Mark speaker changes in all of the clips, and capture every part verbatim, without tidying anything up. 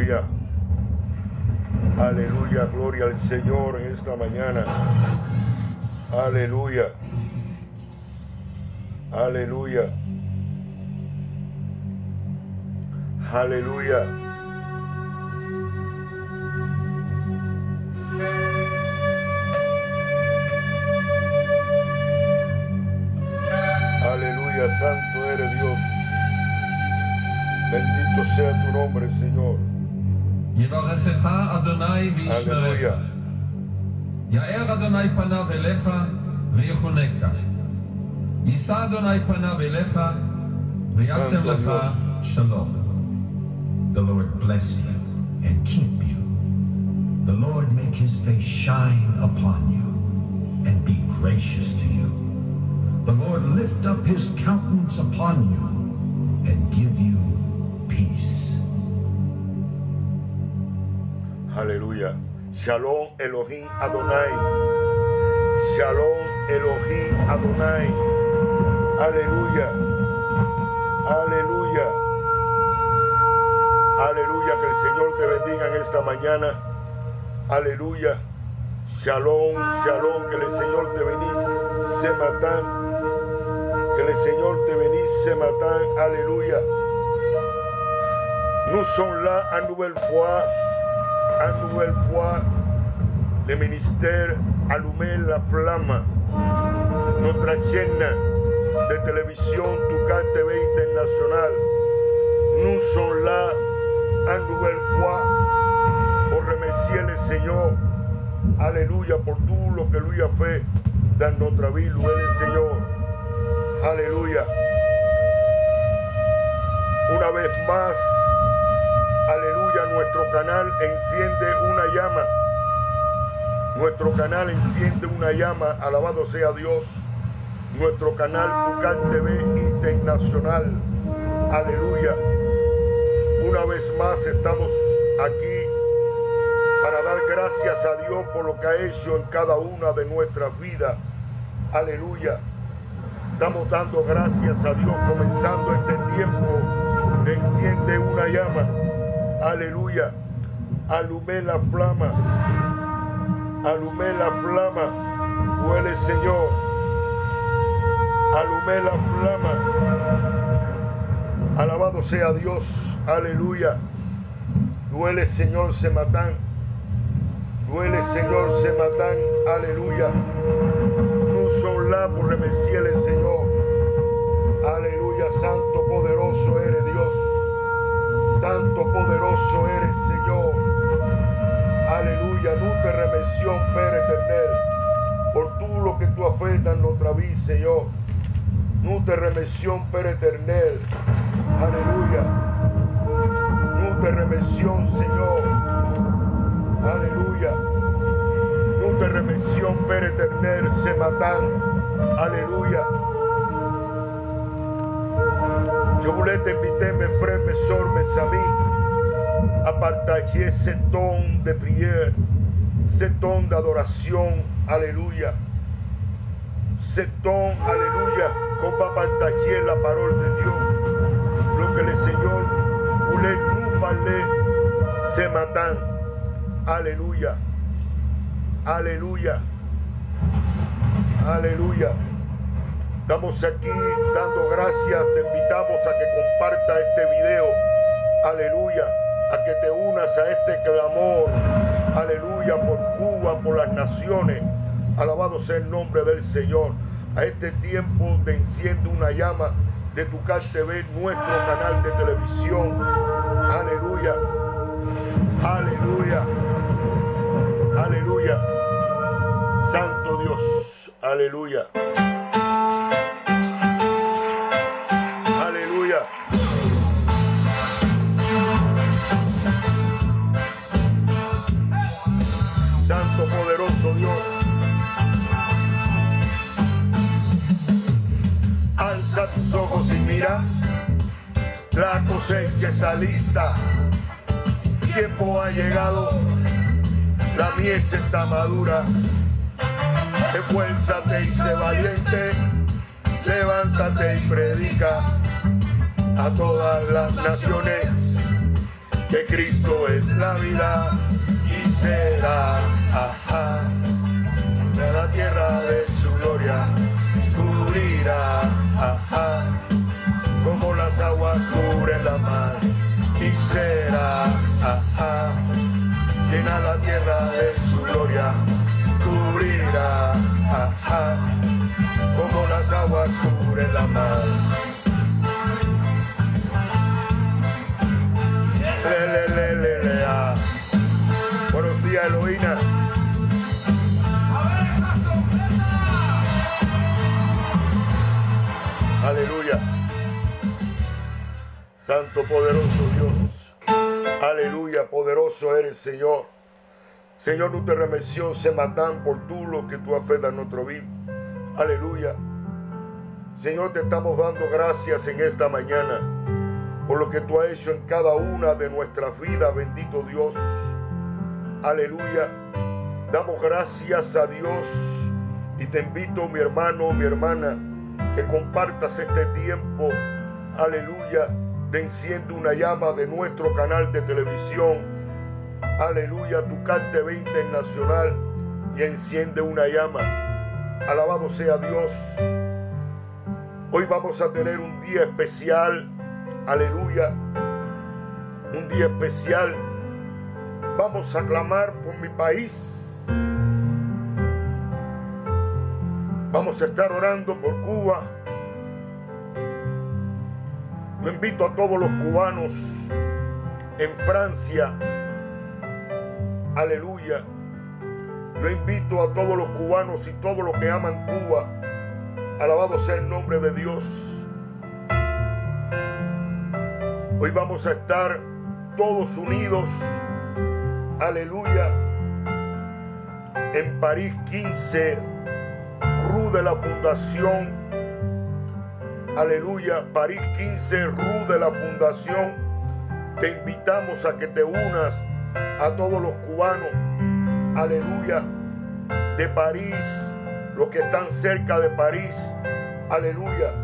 Speaker 1: Aleluya. Aleluya. Gloria al Señor en esta mañana. Aleluya. Aleluya. Aleluya. Aleluya. Santo eres Dios. Bendito sea tu nombre, Señor.
Speaker 2: יברכך אדוני וישמרך. יאר אדוני פניו אליך ויחונקה. יישא אדוני פניו אליך וישם לך שלום.
Speaker 3: The Lord bless you and keep you. The Lord make his face shine upon you and be gracious to you. The Lord lift up his countenance upon you and give you peace.
Speaker 1: Aleluya. Shalom Elohim Adonai. Shalom Elohim Adonai. Aleluya. Aleluya. Aleluya. Que el Señor te bendiga en esta mañana. Aleluya. Shalom, shalom. Que el Señor te bendiga. Se matan. Que el Señor te bendiga. Se matan. Alléluia. Nous sommes là à nouvelle fois. À nouvelle fois. Le ministère Allumer la Flamme. Notre chaîne de télévision Toucan T V International. Nous sommes là à nouvelle fois pour remercier le Seigneur. Aleluya por tout lo que lui a fait dans notre vie. Louez le Señor. Aleluya. Una vez más, aleluya, nuestro canal enciende una llama. Nuestro canal enciende una llama. Alabado sea Dios. Nuestro canal Toucan T V Internacional. Aleluya. Una vez más estamos aquí para dar gracias a Dios por lo que ha hecho en cada una de nuestras vidas. Aleluya. Estamos dando gracias a Dios comenzando este tiempo que enciende una llama. Aleluya. Allumer la flama. Allumer la flama. Huele Señor. Allumer la flama. Alabado sea Dios. Aleluya. Duele Señor se matan. Duele Señor se matan. Aleluya. Nous sommes là pour remercier le Señor. Aleluya. Santo poderoso eres Dios. Santo poderoso eres Señor. Aleluya. Nous te remercions Père éternel por tout lo que tú has fait dans notre vie Señor. Nous te remercions Père éternel. Aleluya. Nous te remercions, Señor. Aleluya. Nous te remercions, Père éternel, ce matin. Alléluia. Je voulais t'inviter, mes frères, mes sœurs, mes amis, à partager ce temps de prière, ce temps d'adoration. Alléluia. Ce temps, alléluia, qu'on va partager la parole de Dieu. Lo que le Señor voulait nous parler ce matin. Aleluya. Aleluya. Aleluya. Estamos aquí dando gracias. Te invitamos a que compartas este video. Aleluya. A que te unas a este clamor. Aleluya. Por Cuba, por las naciones. Alabado sea el nombre del Señor. A este tiempo te enciende una llama de Toucan T V, nuestro canal de televisión. Aleluya. Aleluya. Aleluya. Santo Dios. Aleluya. Aleluya. Santo poderoso Dios. Alza tus ojos y mira, la cosecha está lista, el tiempo ha llegado, la mies está madura, esfuérzate y sé valiente, levántate y predica a todas las naciones, que Cristo es la vida y será, ajá, de la tierra de su gloria cubrirá, ajá, como las aguas cubren la mar, y será, ajá, llena la tierra de su gloria cubrirá, ajá, como las aguas cubren la mar. Le, le, le, le, le, ah. Buenos días, Eloína. Aleluya. Santo, poderoso Dios. Aleluya, poderoso eres, Señor. Señor, nuestra remisión se matan por tú lo que tú has feito en nuestro vida. Aleluya. Señor, te estamos dando gracias en esta mañana por lo que tú has hecho en cada una de nuestras vidas, bendito Dios. Aleluya. Damos gracias a Dios y te invito, mi hermano, mi hermana, que compartas este tiempo, aleluya, de Enciende una Llama de nuestro canal de televisión, aleluya, Tucán T V Internacional y Enciende una Llama. Alabado sea Dios. Hoy vamos a tener un día especial, aleluya, un día especial. Vamos a clamar por mi país. Vamos a estar orando por Cuba. Yo invito a todos los cubanos en Francia, aleluya. Yo invito a todos los cubanos y todos los que aman Cuba. Alabado sea el nombre de Dios. Hoy vamos a estar todos unidos, aleluya, en París quince, Rue de la Fundación, aleluya, París quince, Rue de la Fundación. Te invitamos a que te unas a todos los cubanos, aleluya, de París, los que están cerca de París, aleluya.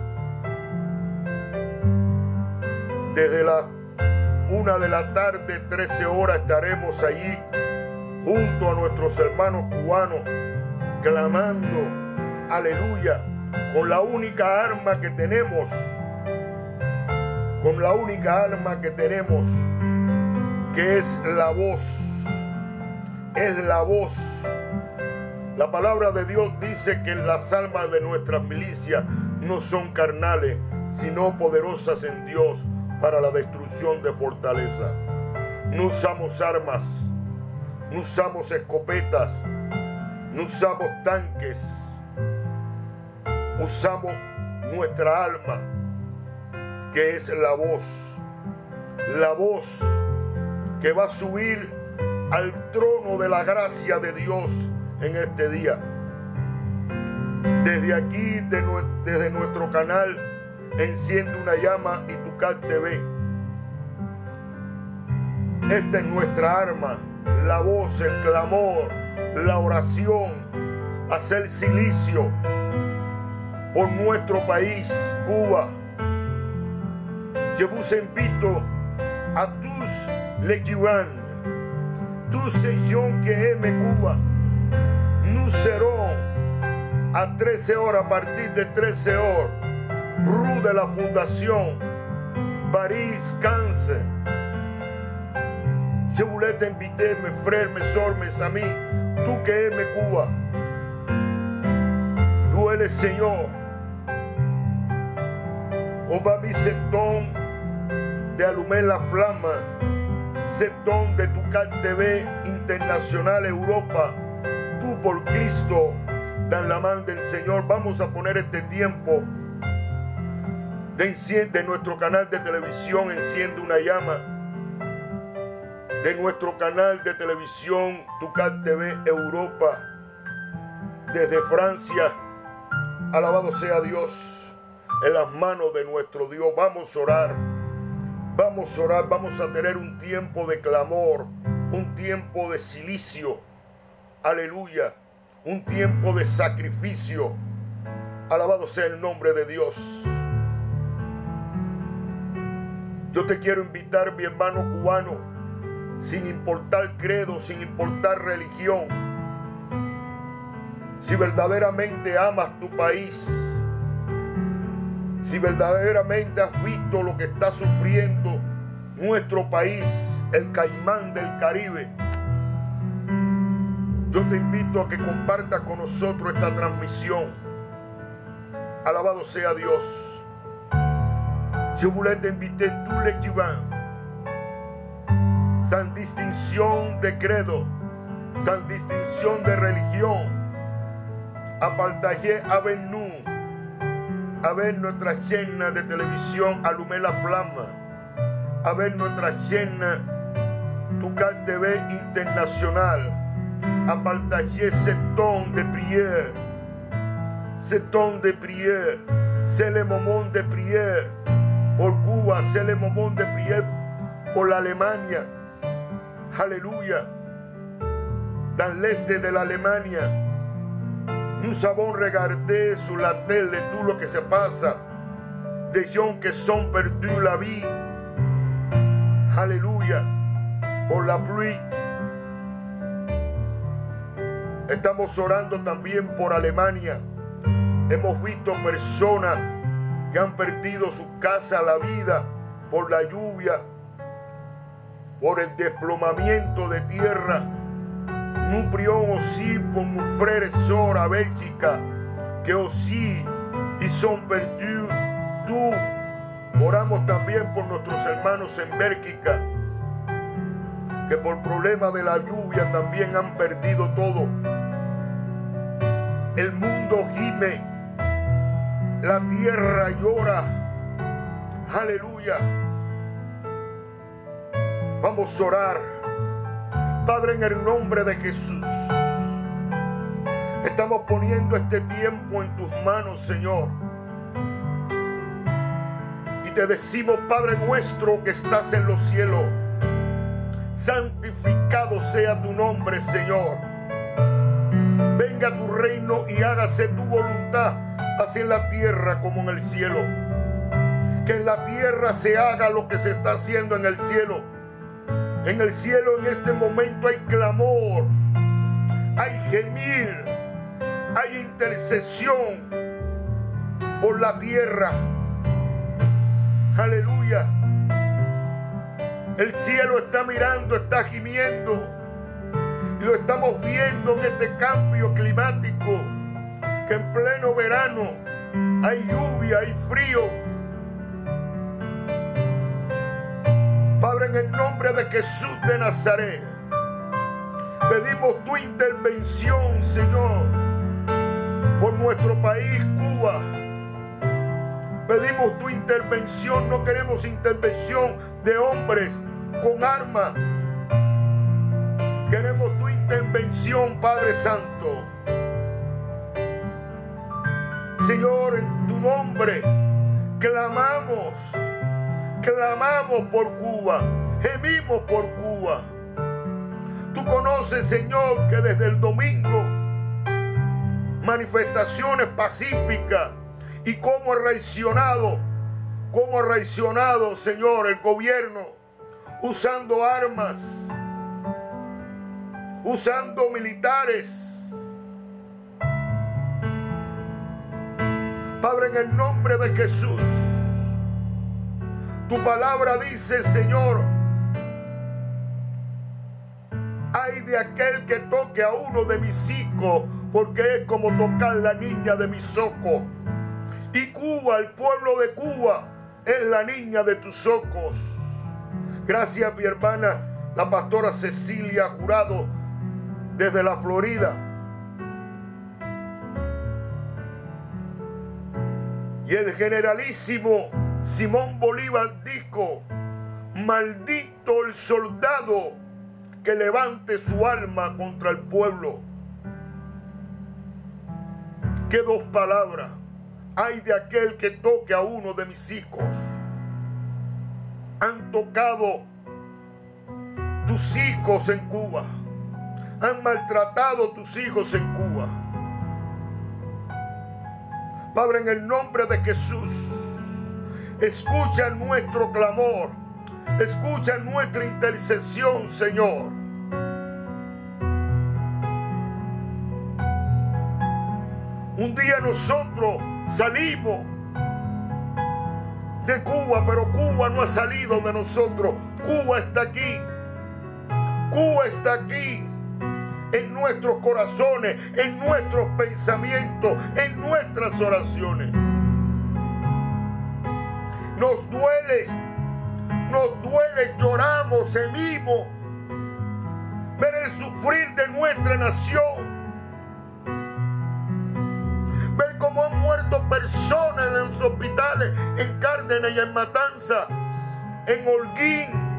Speaker 1: Desde las una de la tarde, trece horas, estaremos allí junto a nuestros hermanos cubanos, clamando, aleluya, con la única arma que tenemos, con la única arma que tenemos, que es la voz, es la voz. La palabra de Dios dice que las almas de nuestras milicias no son carnales, sino poderosas en Dios para la destrucción de fortaleza. No usamos armas, no usamos escopetas, no usamos tanques, usamos nuestra alma, que es la voz, la voz que va a subir al trono de la gracia de Dios en este día. Desde aquí, de, desde nuestro canal Enciende una Llama y Tucán T V, esta es nuestra arma, la voz, el clamor, la oración, hacer silicio por nuestro país, Cuba. Je vous invito a tous les Cubains, tous ces gens qui aiment Cuba. Nous serons a trece horas, a partir de trece horas, Rue de la Fundación, París quinze. Je voulais t'inviter, mes frères, mes sœurs, mes amis, tú que aimes Cuba. Louez le Seigneur. On va vivre ce temps de allumer la flamme, ce temps de Tucán T V Internacional Europa, tú por Cristo, dan la mano del Señor. Vamos a poner este tiempo de, de nuestro canal de televisión Enciende una Llama, de nuestro canal de televisión Tucán T V Europa, desde Francia. Alabado sea Dios, en las manos de nuestro Dios. Vamos a orar, vamos a orar, vamos a tener un tiempo de clamor, un tiempo de silicio, aleluya, un tiempo de sacrificio. Alabado sea el nombre de Dios. Yo te quiero invitar, mi hermano cubano, sin importar credo, sin importar religión. Si verdaderamente amas tu país, si verdaderamente has visto lo que está sufriendo nuestro país, el Caimán del Caribe, yo te invito a que compartas con nosotros esta transmisión. Alabado sea Dios. Je voulais t'inviter tous les qui vont, sans distinction de credo, sans distinction de religion, a partager avec nous, avec nuestra chaîne de télévision Allumer la Flamme, avec nuestra chaîne Toucar T V International, à partager ce temps de prière. Ce temps de prière, c'est le moment de prière pour Cuba, c'est le moment de prière pour l'Allemagne. Alléluia. Dans l'est de l'Allemagne, nous avons regardé sur la télé tout lo que se pasa, des gens qui sont perdus la vie. Alléluia. Por la pluie. Estamos orando también por Alemania. Hemos visto personas que han perdido su casa, la vida, por la lluvia, por el desplomamiento de tierra. Nous prions aussi pour nos frères et sœurs à Bélgica, que aussi ils sont perdus tout. Oramos también por nuestros hermanos en Bélgica, que por problema de la lluvia también han perdido todo. El mundo gime, la tierra llora. Aleluya. Vamos a orar. Padre, en el nombre de Jesús, estamos poniendo este tiempo en tus manos, Señor. Y te decimos, Padre nuestro que estás en los cielos, santificado sea tu nombre, Señor. Venga tu reino y hágase tu voluntad, así en la tierra como en el cielo. Que en la tierra se haga lo que se está haciendo en el cielo. En el cielo en este momento hay clamor, hay gemir, hay intercesión por la tierra. Aleluya. El cielo está mirando, está gimiendo. Y lo estamos viendo en este cambio climático, que en pleno verano hay lluvia, hay frío. Padre, en el nombre de Jesús de Nazaret, pedimos tu intervención, Señor, por nuestro país, Cuba. Pedimos tu intervención, no queremos intervención de hombres con armas. Queremos tu intervención, Padre Santo. Señor, en tu nombre clamamos, clamamos por Cuba, gemimos por Cuba. Tú conoces, Señor, que desde el domingo manifestaciones pacíficas y cómo ha reaccionado, cómo ha reaccionado, Señor, el gobierno usando armas, usando militares. Padre, en el nombre de Jesús, tu palabra dice, Señor, ay de aquel que toque a uno de mis hijos, porque es como tocar la niña de mis ojos. Y Cuba, el pueblo de Cuba, es la niña de tus ojos. Gracias, mi hermana, la pastora Cecilia Jurado, desde la Florida. Y el generalísimo Simón Bolívar dijo, maldito el soldado que levante su alma contra el pueblo. Qué dos palabras. Ay de aquel que toque a uno de mis hijos. Han tocado tus hijos en Cuba. Han maltratado tus hijos en Cuba. Padre, en el nombre de Jesús, escucha nuestro clamor. Escucha nuestra intercesión, Señor. Un día nosotros salimos de Cuba, pero Cuba no ha salido de nosotros. Cuba está aquí. Cuba está aquí. En nuestros corazones, en nuestros pensamientos, en nuestras oraciones. Nos duele, nos duele, lloramos, gemimos ver el sufrir de nuestra nación. Ver cómo han muerto personas en los hospitales, en Cárdenas y en Matanza, en Holguín.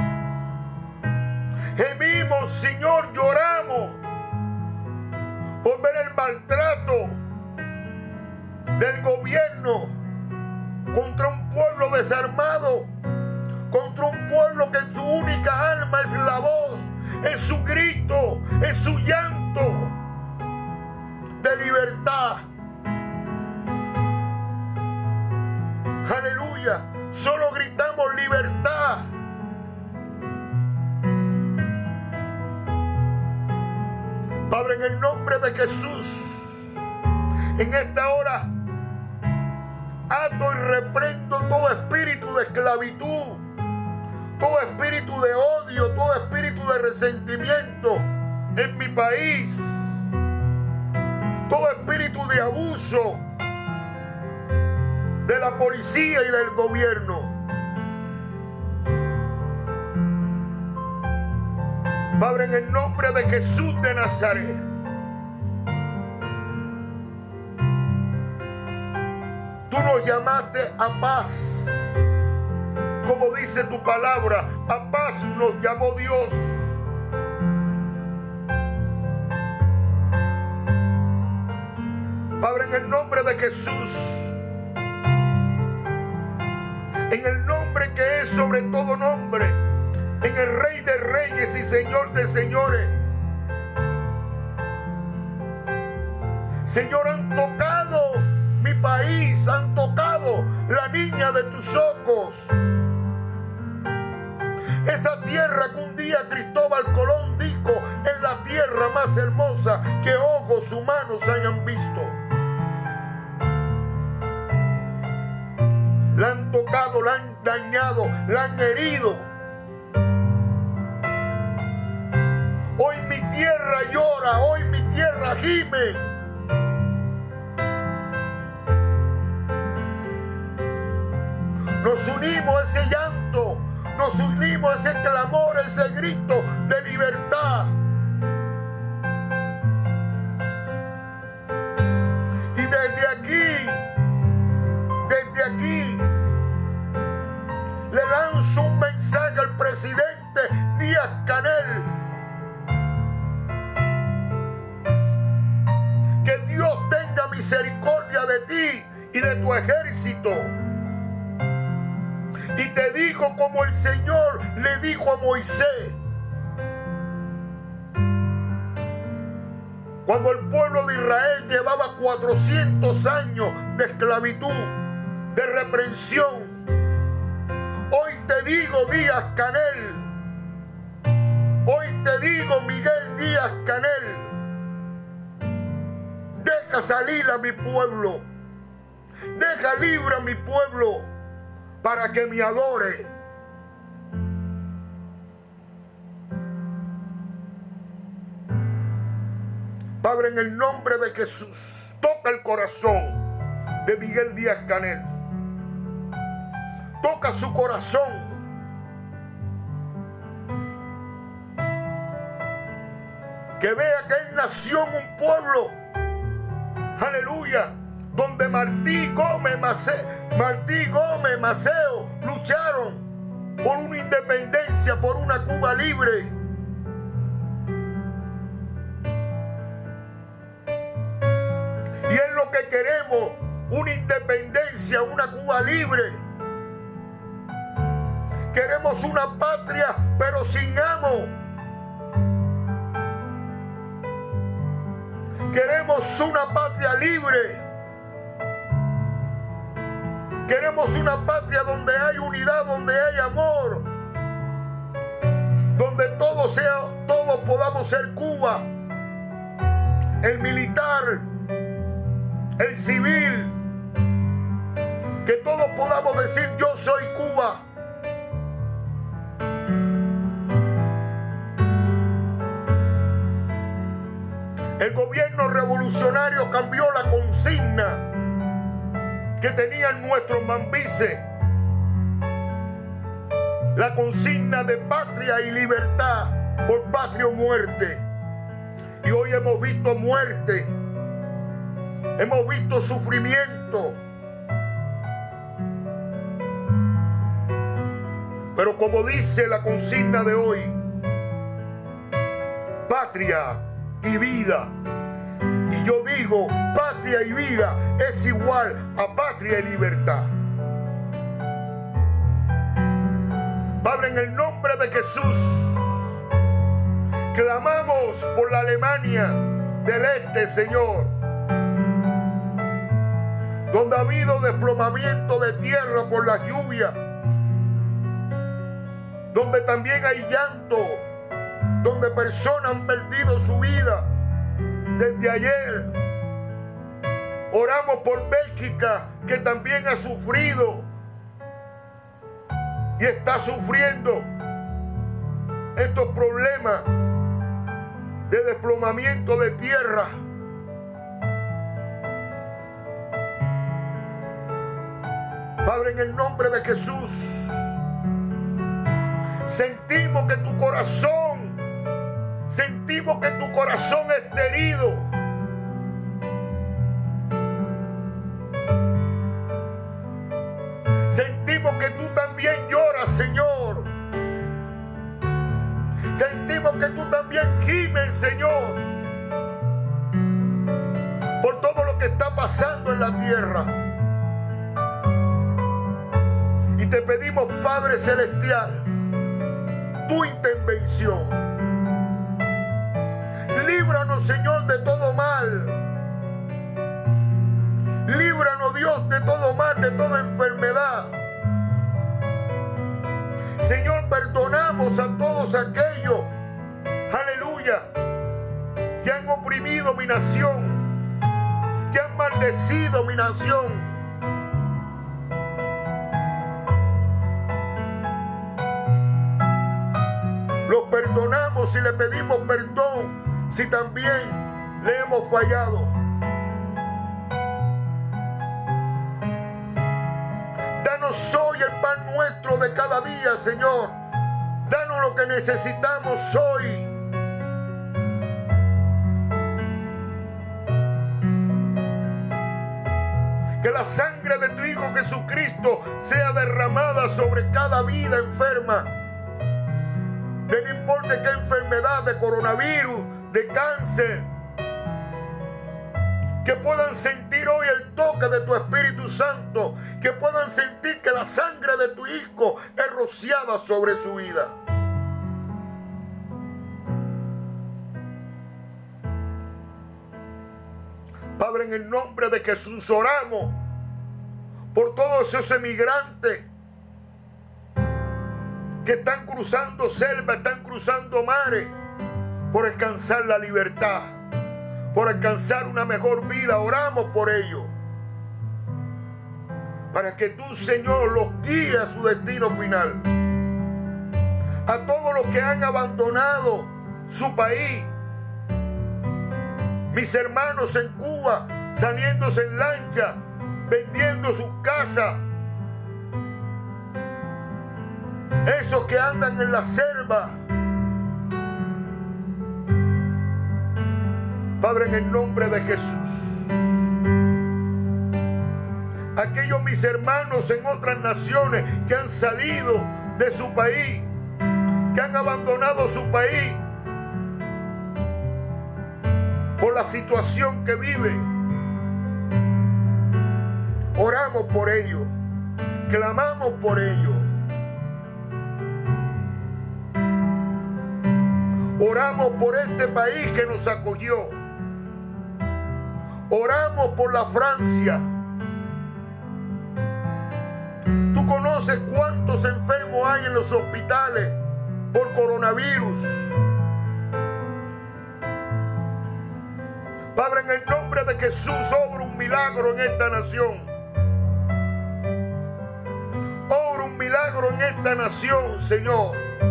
Speaker 1: Gemimos, Señor, lloramos por ver el maltrato del gobierno contra un pueblo desarmado, contra un pueblo que en su única alma es la voz, es su grito, es su llanto de libertad. Aleluya, solo gritamos libertad. Padre, en el nombre de Jesús, en esta hora, ato y reprendo todo espíritu de esclavitud, todo espíritu de odio, todo espíritu de resentimiento en mi país, todo espíritu de abuso de la policía y del gobierno. Padre, en el nombre de Jesús de Nazaret, tú nos llamaste a paz. Como dice tu palabra, a paz nos llamó Dios. Padre, en el nombre de Jesús, en el nombre que es sobre todo nombre, en el Rey de Reyes y Señor de Señores. Señor, han tocado mi país, han tocado la niña de tus ojos. Esa tierra que un día Cristóbal Colón dijo es la tierra más hermosa que ojos humanos hayan visto. La han tocado, la han dañado, la han herido. Hoy mi tierra llora, hoy mi tierra gime. Nos unimos a ese llanto, nos unimos a ese clamor, a ese grito de libertad. Y desde aquí, desde aquí, le lanzo un mensaje al presidente Díaz-Canel. Que Dios tenga misericordia de ti y de tu ejército. Y te digo como el Señor le dijo a Moisés. Cuando el pueblo de Israel llevaba cuatrocientos años de esclavitud, de reprensión. Hoy te digo, Díaz-Canel. Hoy te digo, Miguel Díaz-Canel. Deja salir a mi pueblo. Deja libre a mi pueblo para que me adore. Padre, en el nombre de Jesús, toca el corazón de Miguel Díaz-Canel. Toca su corazón. Que vea que él nació en un pueblo, aleluya, donde Martí Gómez, Maceo, Martí Gómez, Maceo lucharon por una independencia, por una Cuba libre. Y es lo que queremos, una independencia, una Cuba libre. Queremos una patria, pero sin amo. Queremos una patria libre. Queremos una patria donde hay unidad, donde hay amor, donde todos sea, todos podamos ser Cuba, el militar, el civil, que todos podamos decir yo soy Cuba. El gobierno revolucionario cambió la consigna que tenían nuestros mambises, la consigna de patria y libertad por patria o muerte. Y hoy hemos visto muerte, hemos visto sufrimiento. Pero como dice la consigna de hoy, patria y vida. Y yo digo, patria y vida es igual a patria y libertad. Padre, en el nombre de Jesús, clamamos por la Alemania del Este, Señor, donde ha habido desplomamiento de tierra por la lluvia, donde también hay llanto, donde personas han perdido su vida desde ayer. Oramos por Bélgica, que también ha sufrido y está sufriendo estos problemas de desplomamiento de tierra. Padre, en el nombre de Jesús, sentimos que tu corazón, sentimos que tu corazón está herido. Sentimos que tú también lloras, Señor. Sentimos que tú también gimes, Señor, por todo lo que está pasando en la tierra. Y te pedimos, Padre Celestial, tu intervención. Líbranos, Señor, de todo mal. Líbranos, Dios, de todo mal, de toda enfermedad. Señor, perdonamos a todos aquellos, aleluya, que han oprimido mi nación, que han maldecido mi nación. Los perdonamos y le pedimos perdón si también le hemos fallado. Danos hoy el pan nuestro de cada día, Señor. Danos lo que necesitamos hoy. Que la sangre de tu Hijo Jesucristo sea derramada sobre cada vida enferma. De no importa qué enfermedad, de coronavirus, de cáncer, que puedan sentir hoy el toque de tu Espíritu Santo, que puedan sentir que la sangre de tu Hijo es rociada sobre su vida. Padre, en el nombre de Jesús oramos por todos esos emigrantes que están cruzando selva, están cruzando mares por alcanzar la libertad, por alcanzar una mejor vida. Oramos por ellos, para que tú, Señor, los guíes a su destino final. A todos los que han abandonado su país, mis hermanos en Cuba, saliéndose en lancha, vendiendo sus casas, esos que andan en la selva. Padre, en el nombre de Jesús, aquellos mis hermanos en otras naciones que han salido de su país, que han abandonado su país por la situación que viven, oramos por ellos, clamamos por ellos. Oramos por este país que nos acogió. Oramos por la Francia. Tú conoces cuántos enfermos hay en los hospitales por coronavirus. Padre, en el nombre de Jesús, obra un milagro en esta nación. Obra un milagro en esta nación, Señor.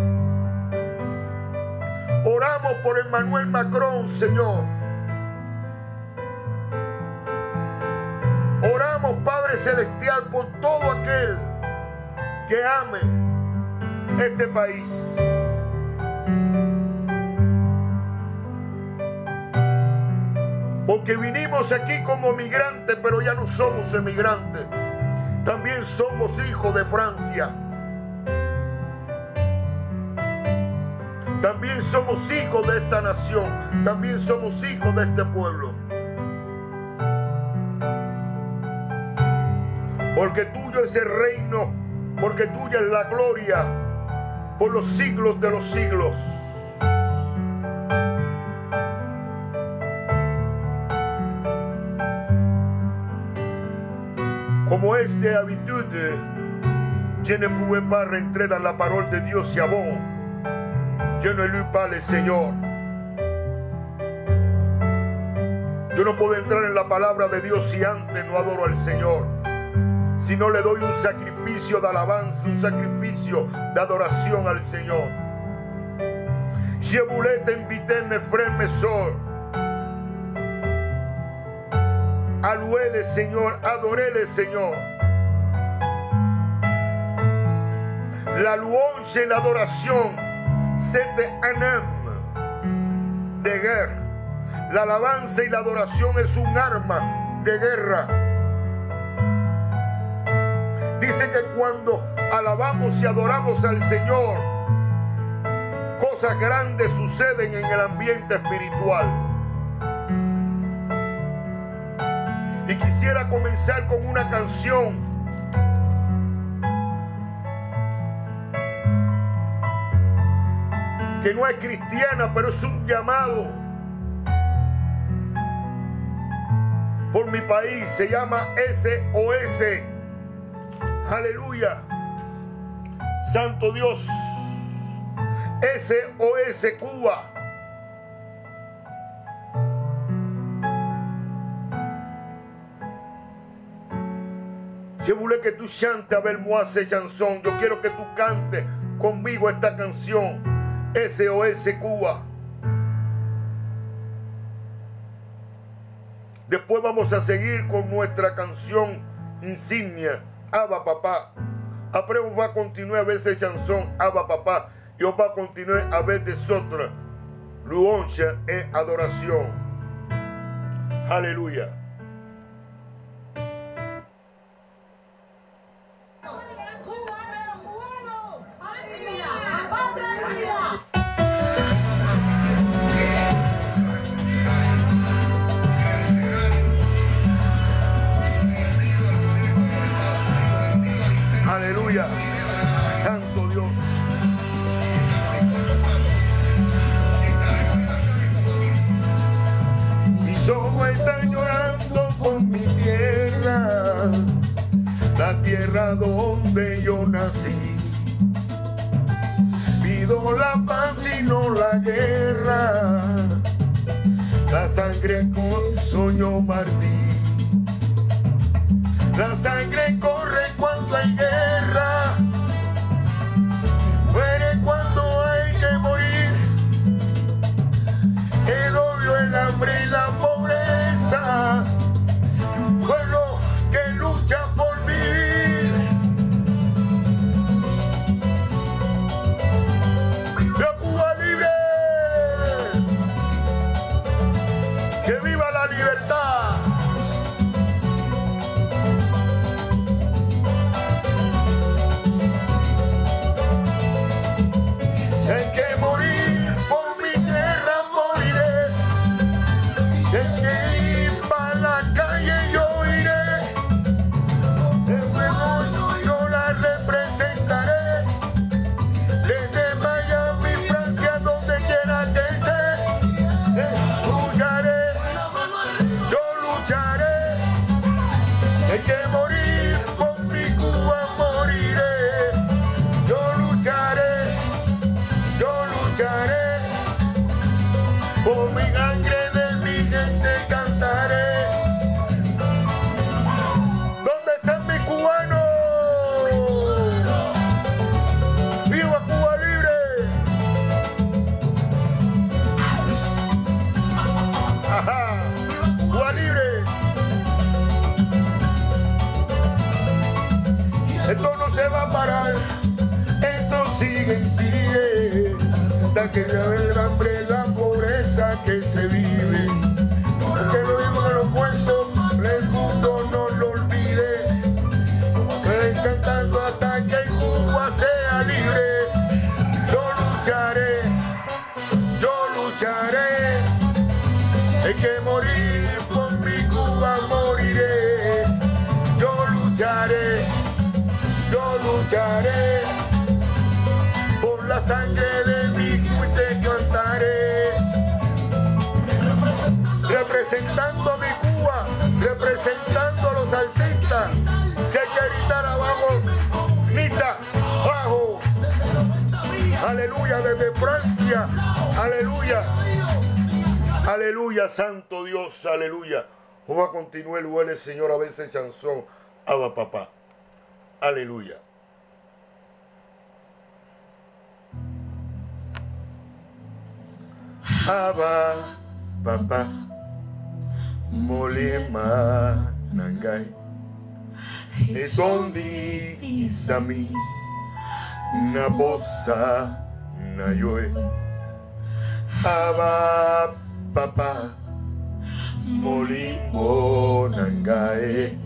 Speaker 1: Oramos por Emmanuel Macron, Señor. Oramos, Padre Celestial, por todo aquel que ame este país. Porque vinimos aquí como migrantes, pero ya no somos emigrantes. También somos hijos de Francia. También somos hijos de esta nación. También somos hijos de este pueblo. Porque tuyo es el reino, porque tuya es la gloria por los siglos de los siglos. Como es de habitude, je ne pouvais pas rentrer dans la parole de Dieu si avant je ne lus pas le Señor. Yo no puedo entrar en la palabra de Dios si antes no adoro al Señor, si no le doy un sacrificio de alabanza, un sacrificio de adoración al Señor. Je voulais t'inviter, mes frères, mes sœurs, a louer le Señor, adorer le Señor. La louange et l'adoration, c'est un arme de guerra. La alabanza y la adoración es un arma de guerra. Dice que cuando alabamos y adoramos al Señor, cosas grandes suceden en el ambiente espiritual. Y quisiera comenzar con una canción que no es cristiana, pero es un llamado por mi país. Se llama S O S. Aleluya. Santo Dios. S O S Cuba. Je voulais que tú chantes avec moi cette chanson. Yo quiero que tú cantes conmigo esta canción. S O S Cuba. Después vamos a seguir con nuestra canción insignia, Abba Papá. Après on va continuer avec cette chanson, Abba Papá. Y on va continuer avec des autres louanges et adoration. Aleluya. Aleluya, Santo Dios. Mis ojos están llorando por mi tierra, la tierra donde yo nací. Pido la paz y no la guerra, la sangre con sueño Martí. La sangre corre cuando hay guerra, muere cuando hay que morir. El odio, el hambre y la pobreza, un pueblo que lucha por vivir. ¡La Cuba libre! ¡Que viva la libertad! Esto no se va a parar. Esto sigue y sigue. Hasta que se ve el hambre, la pobreza que se vive. Porque lo mismo que los cuentos, el mundo no lo olvide. Seguir cantando hasta que Cuba sea libre. Yo lucharé, yo lucharé. Hay que morir por mi Cuba, moriré. Yo lucharé, yo lucharé. Por la sangre de mi Cuba te cantaré. Representando a mi Cuba, representando a los salsistas. Si hay que gritar abajo, grita abajo. Aleluya, desde Francia. Aleluya. Aleluya, santo Dios, aleluya. Jehová continúe el huele, Señor, a veces chanzón, Abba papá. Aleluya. Abba papá, molema nangai, esondi isami, nabosa nayoe. Abba papá, molimbo nangae,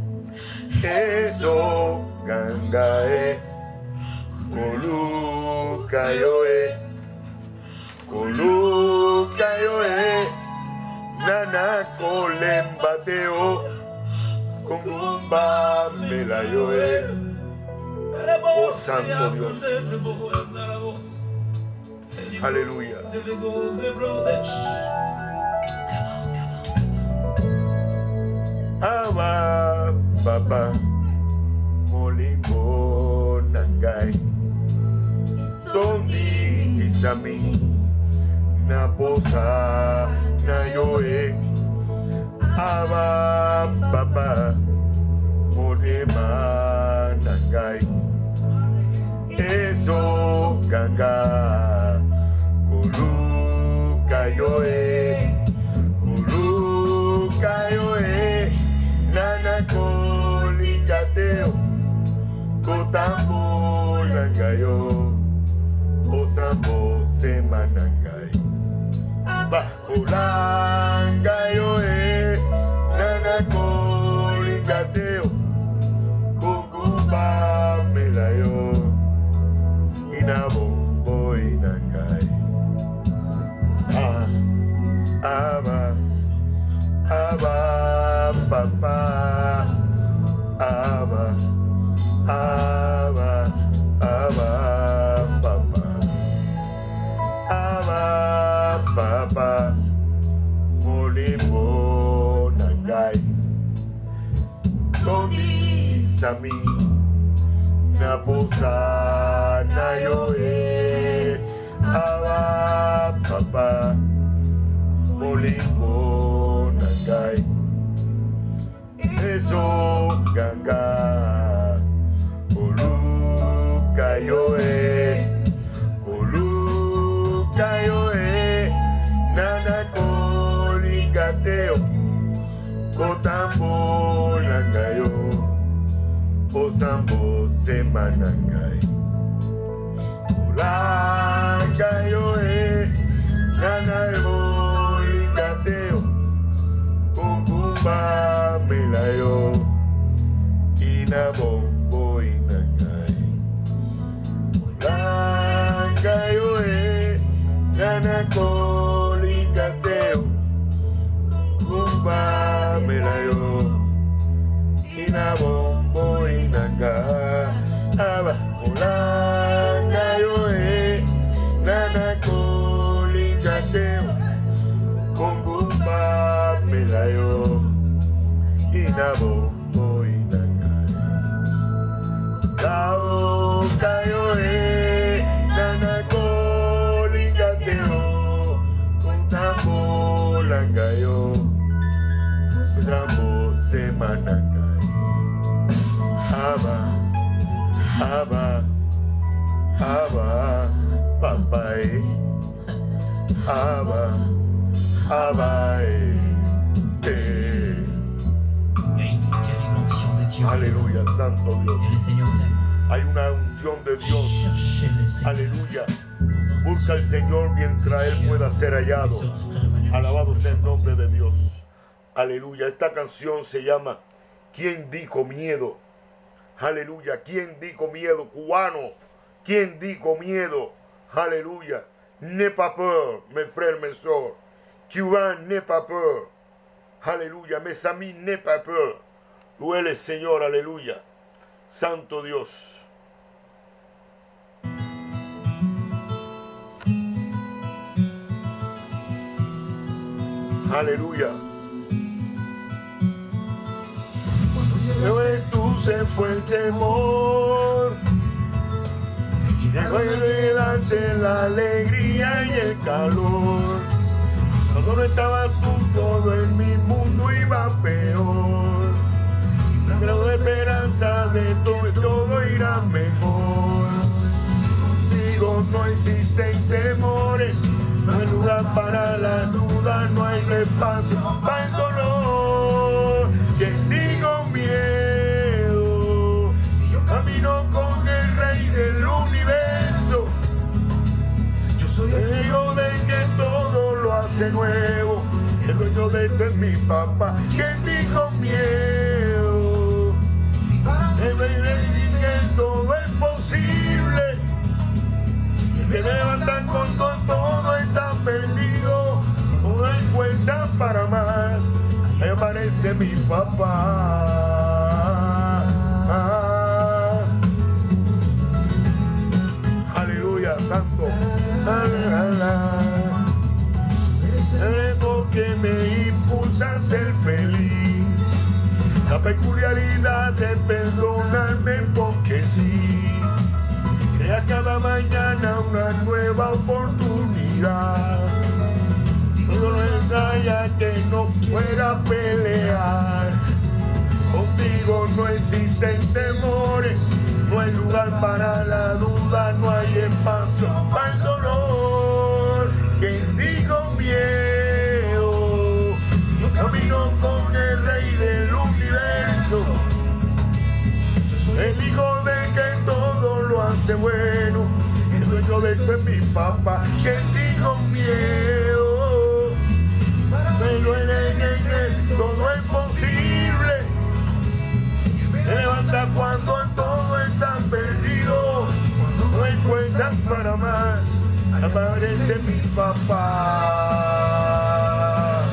Speaker 1: eso gangae, kolukayoe, kolukayoe, nana kolembateo, kongumba melayoe. Oh santo Dios. Aleluya. Abba papá, molimbo nangai, tondi isami, naposa nayoe. Abba papá, molema nangai, eso ganga, kulukayoe, kulukayoe, nana kolikateo, kotambo nangayo, osambo semanangai, bakulangayoe, nana kolikateo, kukuba melayo, inabombo inangai. Ah, Abba, Abba, papá, Abba, Abba, Abba, papá, Abba, papá, molimbo nangai, tondi sami, naposa nayoe. Abba, papá, molimbo nangai, eso ganga, kolukayoe, kolukayoe, nana kolikateo, kotambo nangayo, osambo semanangai. Langayoe, nana kolikateo, kukumba melayo, inabombo inangai. Langayoe, nana kolikateo, kukumba melayo, inabombo inangai. Abba, langayoe, nana kolikateo, kukumba melayo, inabombo inangai. Lao kayoe, nana kolikateo, kutambo langayo, kutambo semanangai. Abba, Abba, Abba, papai, Abba, Abba, eh.
Speaker 4: Il y a une terrible onction de Dieu
Speaker 1: Aleluya, santo Dios.
Speaker 4: Et le Seigneur t'aime.
Speaker 1: Hay una unción de Dios.
Speaker 4: Cherchez le Seigneur.
Speaker 1: Aleluya. Busca al Señor mientras Él pueda ser hallado. Alabado sea el nombre de Dios. Aleluya. Esta canción se llama ¿Quién dijo miedo? Aleluya. ¿Quién dijo miedo? Cubano. ¿Quién dijo miedo? Aleluya. N'aie pas peur, mes frères, mes sœurs. Cubain, n'aie pas peur. Aleluya. Mes amis, n'aie pas peur. Tú eres Señor. Aleluya. Santo Dios. Aleluya. De tú se fue el temor. Puede darse la alegría y el calor. Cuando no estabas tú, todo en mi mundo iba peor. Pero de esperanza de todo, todo irá mejor. Contigo no existen temores. No hay lugar para la duda, no hay espacio para el dolor. Que digo miedo, si yo camino con el Rey del universo, yo soy el hijo de que todo lo hace nuevo. El dueño de esto es mi papá. Que digo miedo, si para el Rey que todo es posible. Me levantan con todo, todo está perdido. No hay fuerzas para más. Me aparece mi papá. Ah. Aleluya, santo. Eres lo que me impulsa a ser feliz. La peculiaridad de perdonarme porque sí. Creas cada mañana una nueva oportunidad. Todo lo engaña que no fuera pelear. Contigo no existen temores. No hay lugar para la duda. No hay espacio para el dolor. Que digo miedo, si yo camino con el Rey del universo, el hijo de que todo lo hace bueno, el dueño de esto es mi papá. Que digo miedo, pero en él todo es posible. Me levanta cuando todo está perdido, cuando no hay fuerzas para más. Aparece mi papá.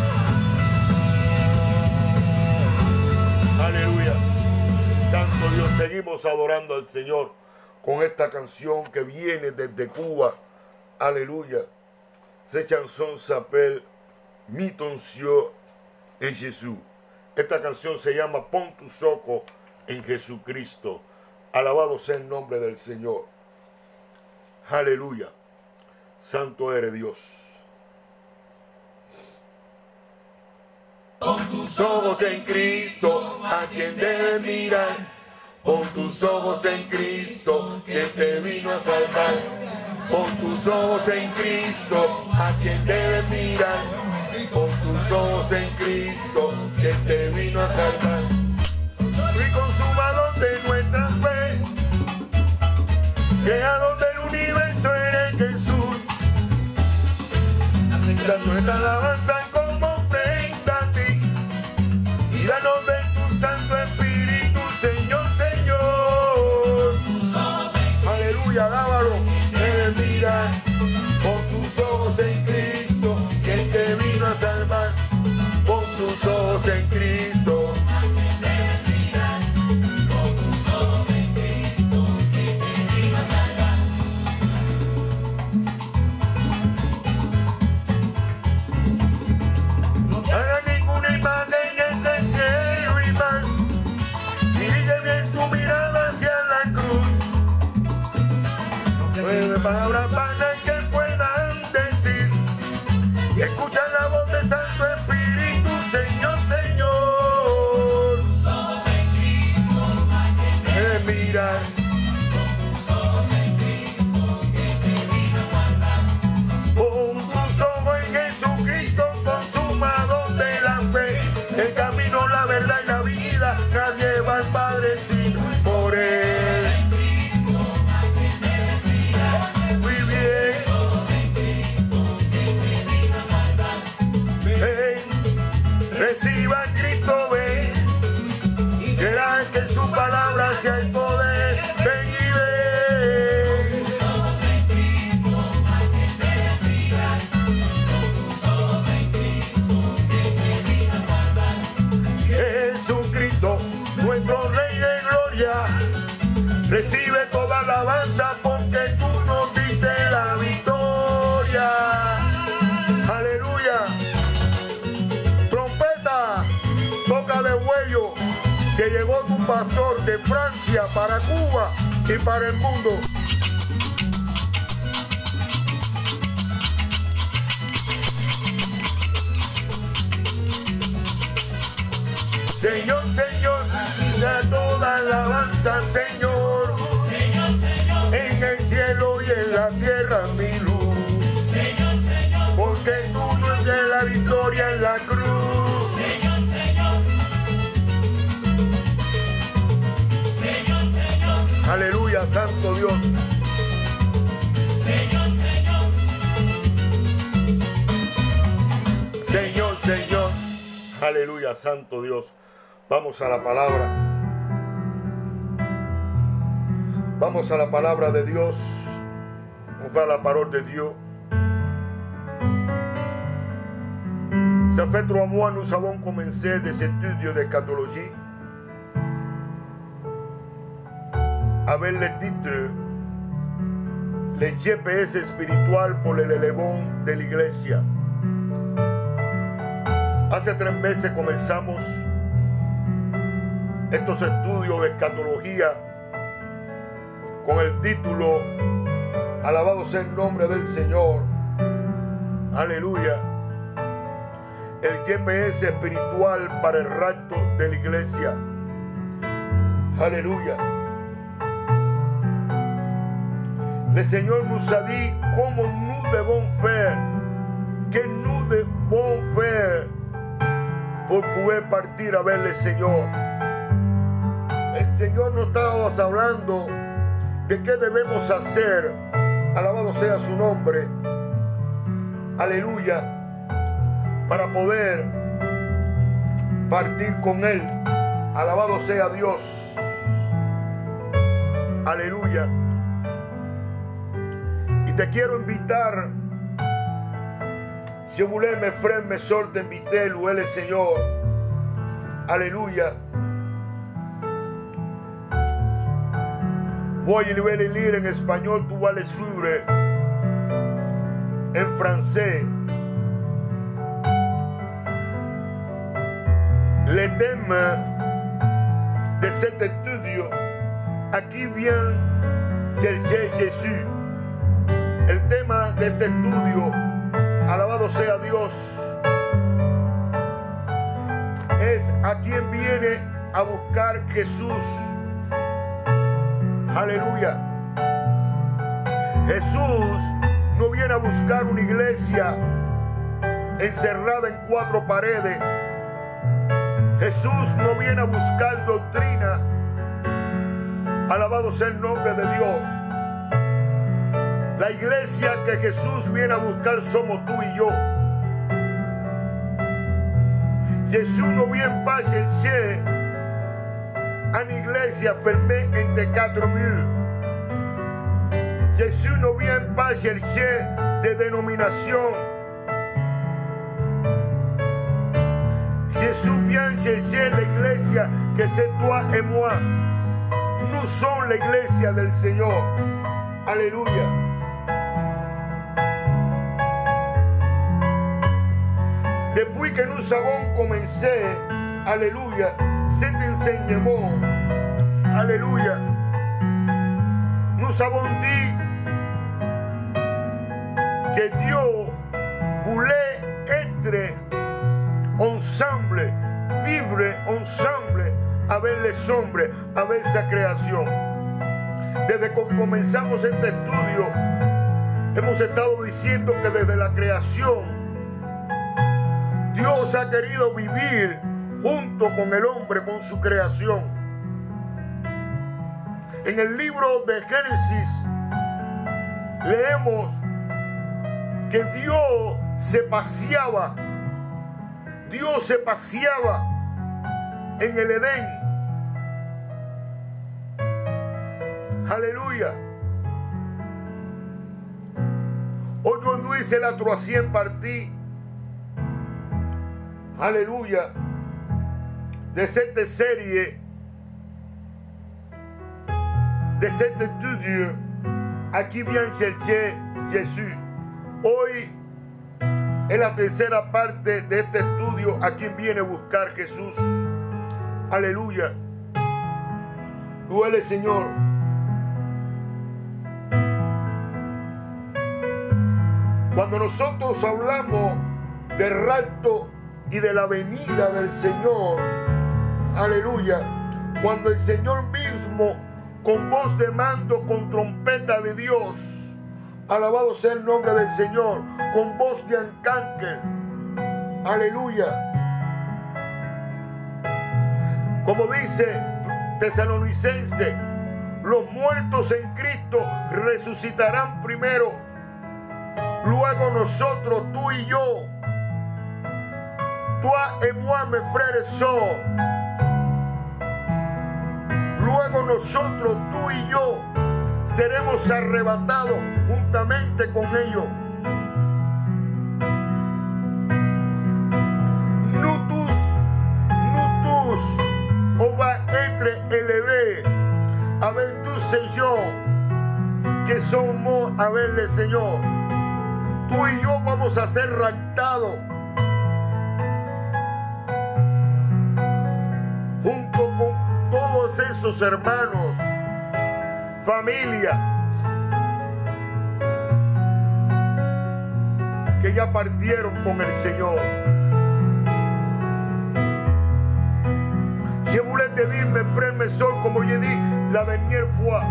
Speaker 1: Aleluya. Santo Dios, seguimos adorando al Señor con esta canción que viene desde Cuba. Aleluya. Cette chanson s'appelle Mi toncio en Jesús. Esta canción se llama Pon tus ojos en Jesucristo. Alabado sea el nombre del Señor. Aleluya. Santo eres Dios. Pon tus ojos en Cristo, a quien debes mirar. Pon tus ojos en Cristo, que te vino a salvar. Pon tus ojos en Cristo, a quien debes mirar. Pon tus ojos en Cristo, que te vino a salvar. Y consumador de nuestra fe, creador del universo eres Jesús. Da nuestra alabanza como ofrenda a ti, y danos de tu Santo Espíritu, Señor, Señor. Aleluya, alábalo, debes mirar con tus ojos en Cristo, que Él te vino a salvar. Con tus ojos en Cristo. Debes mirar con tus ojos en Cristo, que Él te vino a salvar. Recibe toda alabanza porque tú nos diste la victoria. Aleluya. Trompeta, toca de huello, que llegó tu pastor de Francia para Cuba y para el mundo. Señor, Señor, sea toda alabanza, Señor.
Speaker 5: Señor, Señor,
Speaker 1: En el cielo y en la tierra mi luz.
Speaker 5: Señor, Señor,
Speaker 1: Porque tú nos des la victoria en la cruz.
Speaker 5: Señor, Señor, Señor, Señor,
Speaker 1: Aleluya, santo Dios.
Speaker 5: Señor, Señor,
Speaker 1: Señor, Señor. Aleluya, santo Dios. Vamos a la palabra. Vamos a la palabra de Dios. On va à la parole de Dieu. Ça fait trois mois, nous avons commencé des études d'eschatologie avec le titre Le G P S espiritual por el elevón de la iglesia. Hace tres meses comenzamos estos estudios de escatología con el título Alabado sea el nombre del Señor. Aleluya. El G P S espiritual para el rapto de la iglesia. Aleluya. Le Seigneur nous a dit comment nous devons faire, que nous devons faire por poder partir a verle, Señor. El Señor nos está hablando de qué debemos hacer. Alabado sea su nombre. Aleluya. Para poder partir con Él. Alabado sea Dios. Aleluya. Y te quiero invitar. Je voulais, mes frères, mes sœurs, t'inviter, louer le Seigneur. Alléluia. Voy a le lire en espagnol, tu vas le suivre en français. Le thème de cet étudio, aquí vient chercher Jesús. El tema de este estudio, alabado sea Dios, es a quien viene a buscar Jesús. Aleluya. Jesús no viene a buscar una iglesia encerrada en cuatro paredes. Jesús no viene a buscar doctrina. Alabado sea el nombre de Dios. La iglesia que Jesús viene a buscar somos tú y yo. Jesús no vient pas chercher une iglesia fermée entre quatre murs. Jesús no vient pas chercher des dénominations. Jesús vient chercher la iglesia que c'est toi et moi. Nous sommes la iglesia del Señor. Aleluya. Depuis que nous avons commencé, alléluia, cet enseignement, alléluia, nous avons dit que Dieu voulait être ensemble, vivre ensemble avec les hombres, avec sa création. Desde que comenzamos este estudio, hemos estado diciendo que desde la creación, Dios ha querido vivir junto con el hombre, con su creación. En el libro de Génesis leemos que Dios se paseaba, Dios se paseaba en el Edén. Aleluya. Aujourd'hui, c'est la troisième partie. Aleluya, de cette serie de cet étude à qui vient chercher Jésus. Hoy es la tercera parte de este estudio a quien viene a buscar Jesús. Aleluya. Duele, Señor. Cuando nosotros hablamos del rapto y de la venida del Señor, aleluya, cuando el Señor mismo con voz de mando, con trompeta de Dios, alabado sea el nombre del Señor, con voz de arcángel, aleluya, como dice Tesalonicense, los muertos en Cristo resucitarán primero, luego nosotros, tú y yo, toi et moi, mes frères et sœurs. Luego nosotros, tú y yo, seremos arrebatados juntamente con ellos. Nous tous, nous tous, on va être élevés avec tous ces gens que sont morts avec le Señor. Tú y yo vamos a ser raptados junto con todos esos hermanos, familia, que ya partieron con el Señor. Je voulais te dire, mes frères, mes sœurs, comme j'ai dit la dernière fois,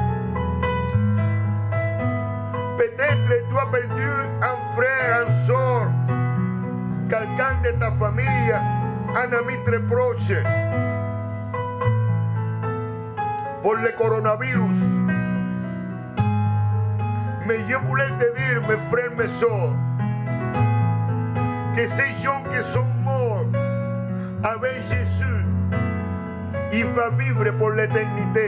Speaker 1: peut-être tu as perdu un frère, un sœur, quelqu'un de ta famille, un ami très proche, por le coronavirus. Mais je voulais te dire, mes frères, mes sœurs, que ces gens qui sont morts avec Jésus, ils vont vivre pour l'éternité.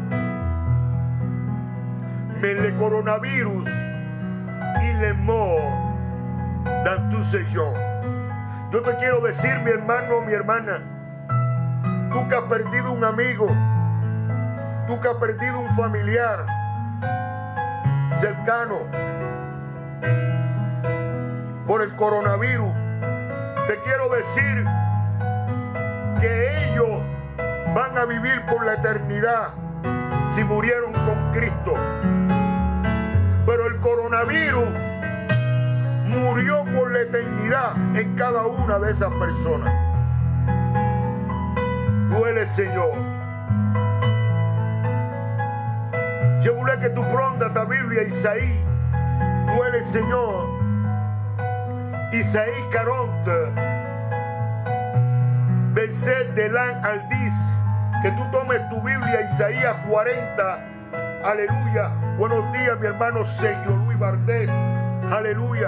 Speaker 1: Mais le coronavirus, il est mort dans tous ces gens. Yo te quiero decir, mi hermano, mi hermana, tú que has perdido un amigo, tú que has perdido un familiar cercano por el coronavirus, te quiero decir que ellos van a vivir por la eternidad si murieron con Cristo. Pero el coronavirus murió por la eternidad en cada una de esas personas. Duele, Señor. Je voulais que tu prendas ta Biblia, Isaías. Duele, Señor. Isaías cuarenta, verset del un al diez. Que tú tomes tu Biblia, Isaías cuarenta. Aleluya. Buenos días, mi hermano Sergio Luis Vardés. Aleluya.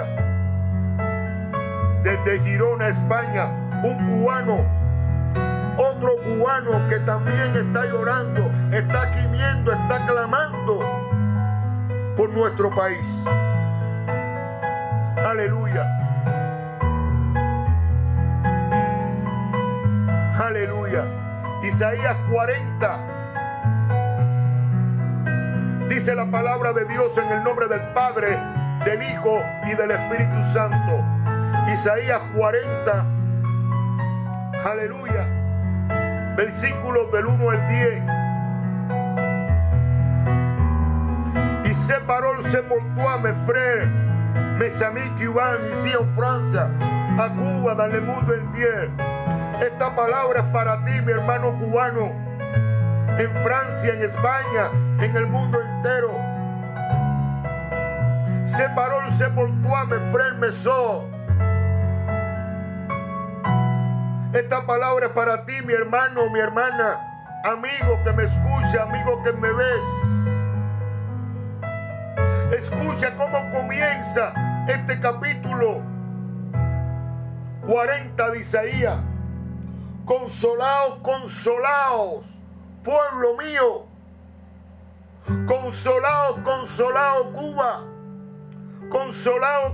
Speaker 1: Desde Girona, España, un cubano, otro cubano que también está llorando, está gimiendo, está clamando por nuestro país. Aleluya. Aleluya. Isaías cuarenta. Dice la palabra de Dios en el nombre del Padre, del Hijo y del Espíritu Santo. Isaías cuarenta, aleluya, versículos del uno al diez. Y ces paroles, c'est pour toi, mes frères, mes amis cubains, ici en Francia, a Cuba, dans le mundo entier. Esta palabra es para ti, mi hermano cubano, en Francia, en España, en el mundo entero. Ces paroles, c'est pour toi, mes frères, mes sœurs. Esta palabra es para ti, mi hermano, mi hermana, amigo que me escucha, amigo que me ves. Escucha cómo comienza este capítulo cuarenta de Isaías. Consolaos, consolaos, pueblo mío. Consolaos, consolaos, Cuba. Consolaos,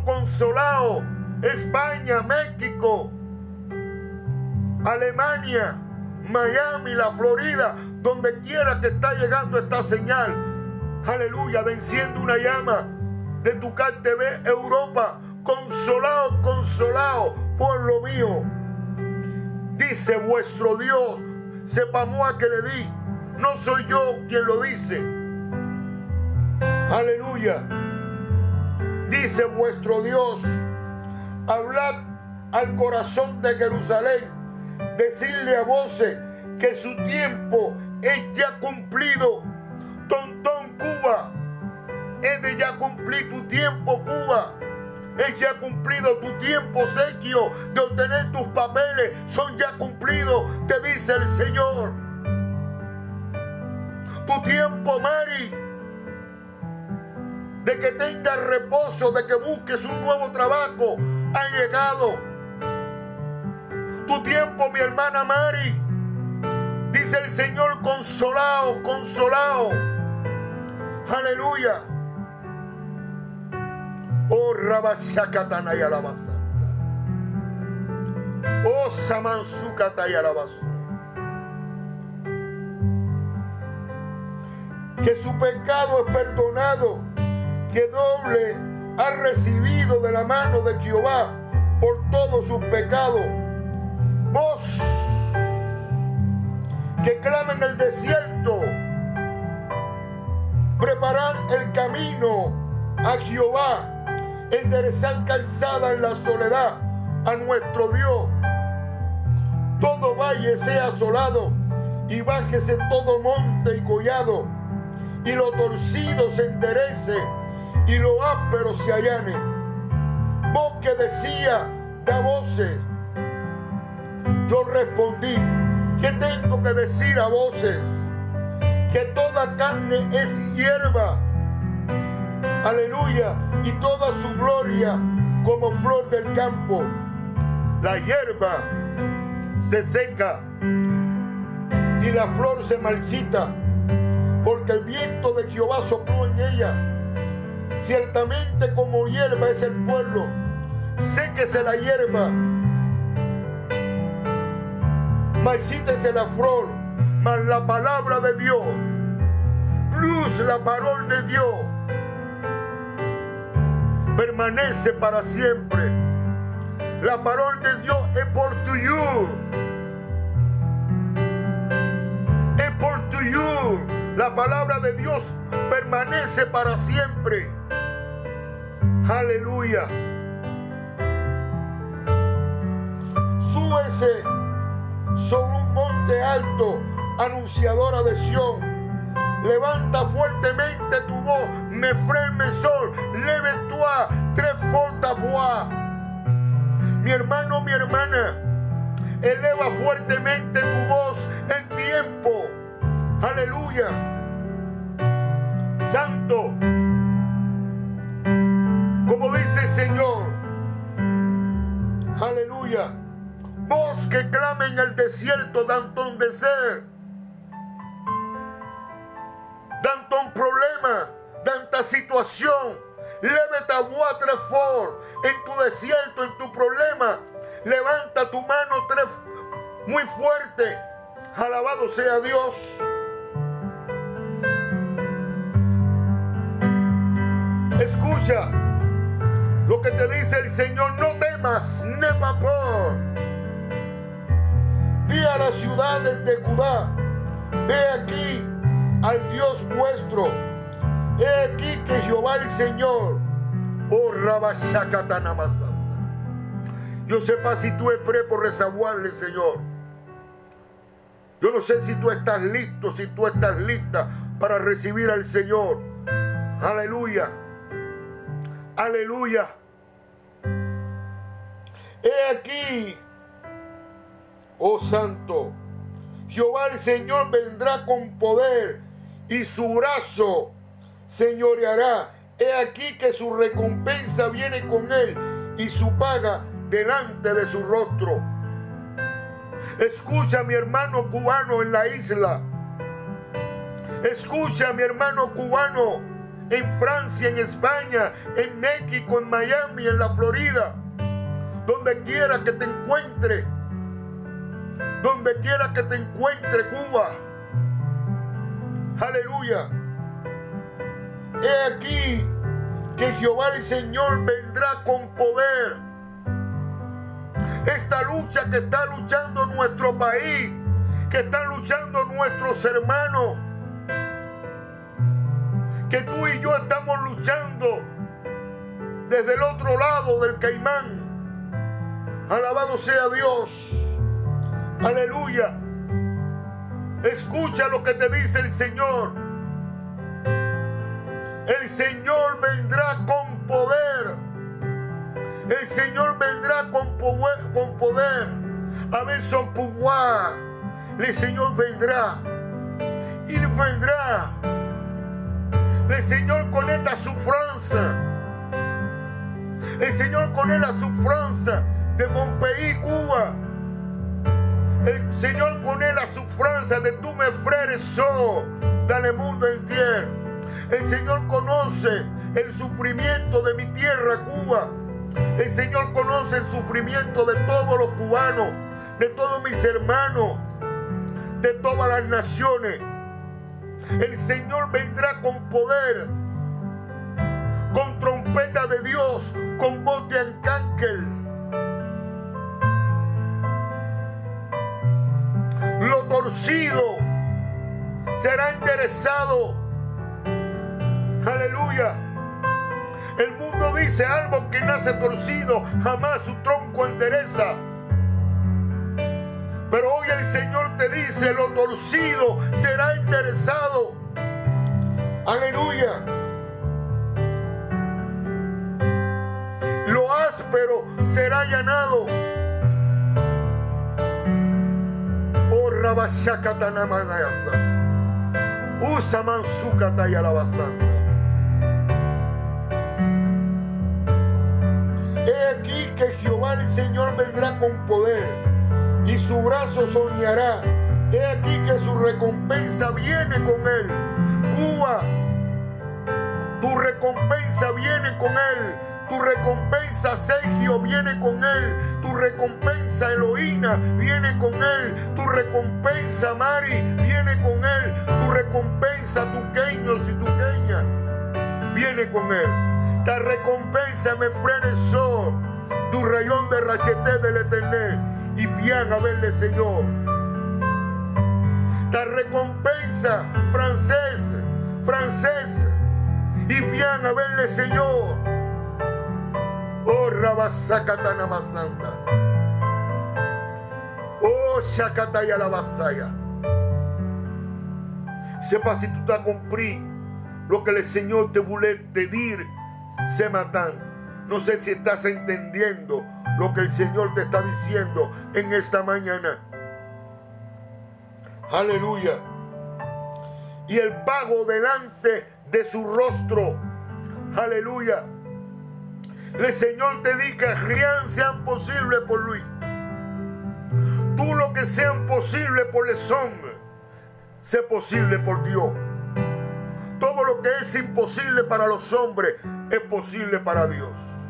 Speaker 1: consolaos, España, México, Alemania, Miami, la Florida, donde quiera que está llegando esta señal. Aleluya, de Enciende una Llama, de Tucar T V, Europa. Consolado, consolado, pueblo mío. Dice vuestro Dios, sepamos a que le di. No soy yo quien lo dice. Aleluya. Dice vuestro Dios, hablad al corazón de Jerusalén, decirle a voces que su tiempo es ya cumplido. Tontón, Cuba, es de ya cumplir tu tiempo, Cuba. Es ya cumplido tu tiempo, Sequio, de obtener tus papeles. Son ya cumplidos, te dice el Señor. Tu tiempo, Mari, de que tengas reposo, de que busques un nuevo trabajo, ha llegado. Tu tiempo, mi hermana Mari, dice el Señor, consolado, consolado. Aleluya. Oh, Rabashakatana y alabaza. Oh, Samansukata y alabaza. Que su pecado es perdonado, que doble ha recibido de la mano de Jehová por todos sus pecados. Vos que clama en el desierto, preparad el camino a Jehová, enderezar calzada en la soledad a nuestro Dios. Todo valle sea asolado y bájese todo monte y collado, y lo torcido se enderece y lo áspero se allane. Vos que decía, da voces. Yo respondí, ¿qué tengo que decir a voces? Que toda carne es hierba. Aleluya. Y toda su gloria como flor del campo. La hierba se seca y la flor se marchita, porque el viento de Jehová sopló en ella. Ciertamente como hierba es el pueblo, séquese la hierba, marchítese la flor, mas la palabra de Dios, plus la palabra de Dios, permanece para siempre. La palabra de Dios es por tuyo. Es por tuyo. La palabra de Dios permanece para siempre. Aleluya. Súbese sobre un monte alto, anunciadora de Sión. Levanta fuertemente tu voz, me freme sol, leve-toi, tres ta voix. Mi hermano, mi hermana, eleva fuertemente tu voz en tiempo. Aleluya. Santo, como dice el Señor. Aleluya. Voz que clama en el desierto, Dantón de ser. Dante un problema, tanta situación, leve ta voix tres fort en tu desierto, en tu problema, levanta tu mano tres muy fuerte. Alabado sea Dios. Escucha lo que te dice el Señor, no temas, n'aie pas peur. Di a las ciudades de Judá, ve aquí al Dios vuestro. He aquí que Jehová el Señor, oh Rabashakatanamasa. Yo sepa si tú es prêt por receberle, Señor. Yo no sé si tú estás listo, si tú estás lista para recibir al Señor. Aleluya. Aleluya. He aquí, oh Santo, Jehová el Señor vendrá con poder y su brazo señoreará. He aquí que su recompensa viene con él y su paga delante de su rostro. Escucha, mi hermano cubano en la isla. Escucha, mi hermano cubano en Francia, en España, en México, en Miami, en la Florida. Donde quiera que te encuentres. donde quiera que te encuentre, Cuba. Aleluya. He aquí que Jehová el Señor vendrá con poder. Esta lucha que está luchando nuestro país, que están luchando nuestros hermanos, que tú y yo estamos luchando desde el otro lado del Caimán. Alabado sea Dios. Aleluya. Escucha lo que te dice el Señor. El Señor vendrá con poder. El Señor vendrá con poder. Con poder. A ver, son pouvoir. El Señor vendrá. Il vendrá. El Señor connaît ta souffrance. El Señor connaît la souffrance de mon pays, Cuba. El Señor connaît la souffrance de tous mes frères et sœurs dans le monde entier. El Señor conoce el sufrimiento de mi tierra, Cuba. El Señor conoce el sufrimiento de todos los cubanos, de todos mis hermanos, de todas las naciones. El Señor vendrá con poder, con trompeta de Dios, con voz de arcángel. Lo torcido será enderezado. Aleluya. El mundo dice: árbol que nace torcido jamás su tronco endereza. Pero hoy el Señor te dice: lo torcido será enderezado. Aleluya. Lo áspero será allanado. Oh, Rabashakatanamanayasa. Usa mansukataya la basanda. He aquí que Jehová el Señor vendrá con poder y su brazo soñará. He aquí que su recompensa viene con él. Cuba, tu recompensa viene con él. Tu recompensa, Sergio, viene con él. Tu recompensa, Eloína, viene con él. Tu recompensa, Mari, viene con él. Tu recompensa, Tuqueños y Tuqueña, viene con él. Ta recompensa, mes frères et sœurs, du rayon de racheté de l'Éternel. Y viens a verle, Señor. Ta recompensa, francés, francés, y viens a verle, Señor. Oh, Rabasakatana Masanda. Oh, Shakataya la Basaya. Sepa si tú t'as compris lo que el Señor te voulait te dire ce matin. No sé si estás entendiendo lo que el Señor te está diciendo en esta mañana. Aleluya. Y el pago delante de su rostro. Aleluya. Le Señor te dit que rien sea imposible por lui. Tout lo que sea imposible por les hommes, c'est possible por Dios. Todo lo que es imposible para los hombres es posible para Dios.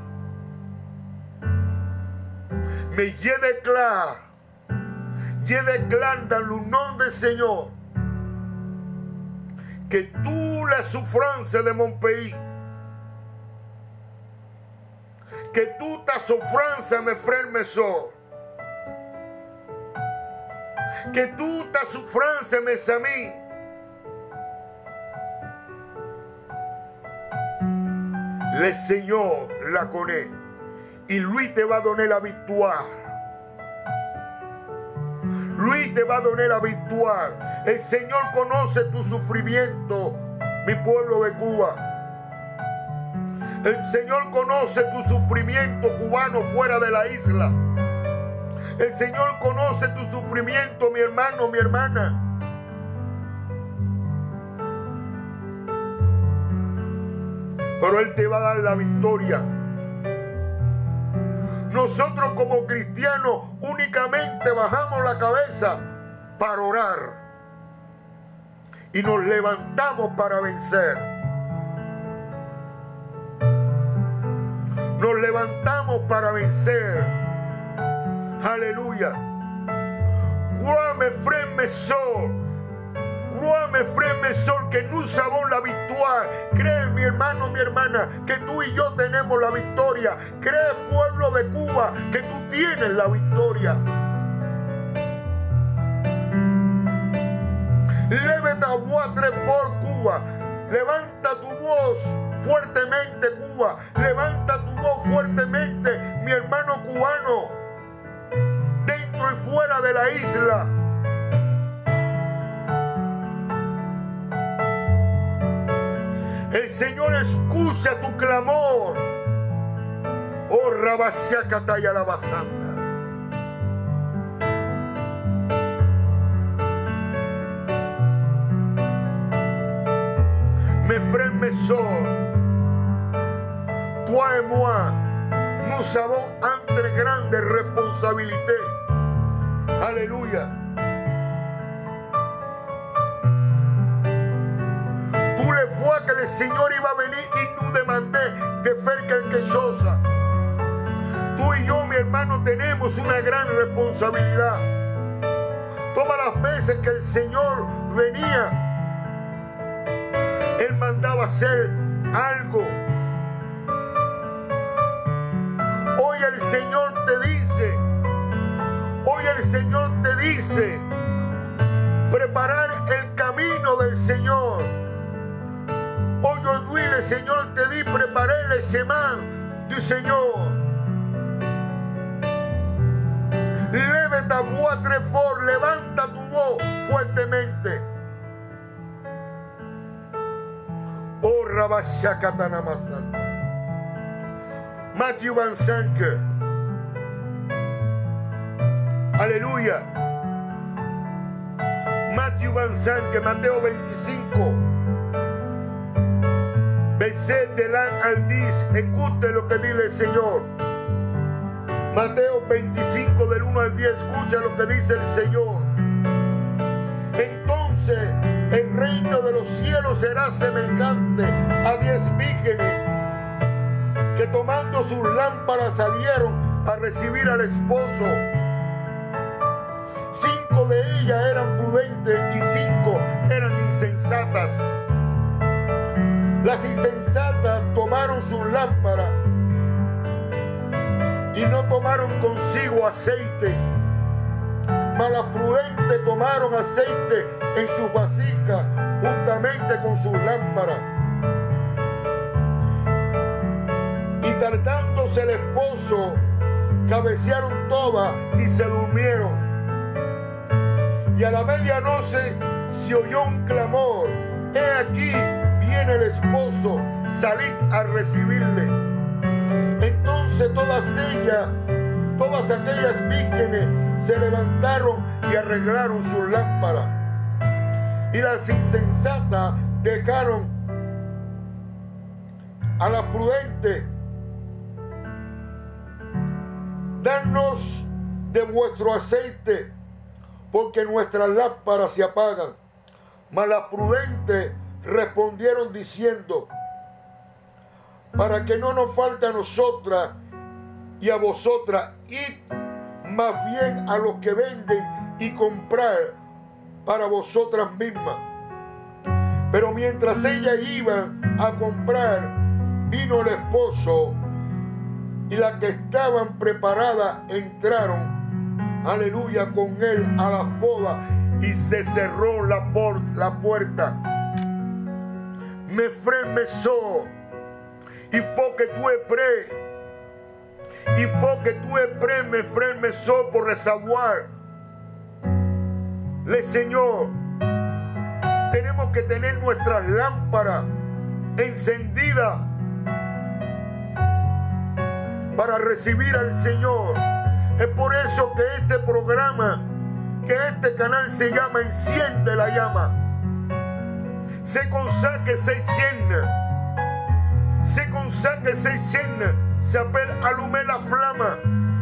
Speaker 1: Mais je déclare, je déclare dans le nom du Seigneur que toute la souffrance de mon pays, que toute ta souffrance, mes frères, mes sœurs, que toute ta souffrance, mes amis, le Seigneur la connaît. Et lui te va donner la victoire. Lui te va donner la victoire. El Señor conoce tu sufrimiento, mi pueblo de Cuba. El Señor conoce tu sufrimiento, cubano, fuera de la isla. El Señor conoce tu sufrimiento, mi hermano, mi hermana. Pero Él te va a dar la victoria. Nosotros como cristianos únicamente bajamos la cabeza para orar y nos levantamos para vencer. Nos levantamos para vencer. Aleluya. Crois mes frères, mes sœurs. Crois mes frères, mes sœurs, que nous avons la victoire. Cree, mi hermano, mi hermana, que tú y yo tenemos la victoria. Cree, pueblo de Cuba, que tú tienes la victoria. Lève ta voix très fort, Cuba. Levanta tu voz fuertemente, Cuba. Levanta tu voz fuertemente, mi hermano cubano, dentro y fuera de la isla. El Señor escucha tu clamor. Oh, Rabashakataya la basanda. Mes frères, mes sœurs, toi et moi, nous avons entre grandes responsabilités. Alléluia. Tous les fois que le Seigneur iba a venir y nous demandait de faire quelque chose, tú y yo, mi hermano, tenemos una gran responsabilidad. Todas las veces que el Señor venía, Él mandaba hacer algo. Hoy el Señor te dice, hoy el Señor te dice, preparar el camino del Señor. Aujourd'hui, le Seigneur te dit, préparer le chemin du Seigneur. Leve ta voix très fort, levanta tu voz fuertemente. Oh, Rabashakatanamasanda. Matthieu vingt-cinq. Alléluia. Matthieu vingt-cinq, Mateo veinticinco. Verset del uno al diez. Escuche lo que dice el Señor. Mateo veinticinco, del uno al diez. Escucha lo que dice el Señor. Entonces el reino de los cielos será semejante a diez vírgenes que tomando sus lámparas salieron a recibir al esposo. Cinco de ellas eran prudentes y cinco eran insensatas. Las insensatas tomaron sus lámparas y no tomaron consigo aceite, mas las prudentes tomaron aceite en sus vasijas juntamente con sus lámparas. Y tardándose el esposo, cabecearon todas y se durmieron. Y a la medianoche se oyó un clamor: he aquí, viene el esposo, salid a recibirle. Entonces todas ellas, todas aquellas vírgenes se levantaron y arreglaron sus lámparas. Y las insensatas dejaron a las prudentes: danos de vuestro aceite, porque nuestras lámparas se apagan. Mas las prudentes respondieron diciendo: para que no nos falte a nosotras y a vosotras, id más bien a los que venden y comprar para vosotras mismas. Pero mientras ellas iban a comprar, vino el esposo, y las que estaban preparadas entraron, aleluya, con él a las bodas, y se cerró la, por, la puerta. Mes frères, mes sœurs, il faut que tu es prêt. Il faut que tu es prêt, mes frères, mes sœurs, pour recevoir le Señor. Tenemos que tener nuestras lámparas encendidas para recibir al Señor. Es por eso que este programa, que este canal se llama Enciende la Llama. C'est comme ça que cette chaîne, c'est comme ça que cette chaîne s'appelle Allumer la Flamme.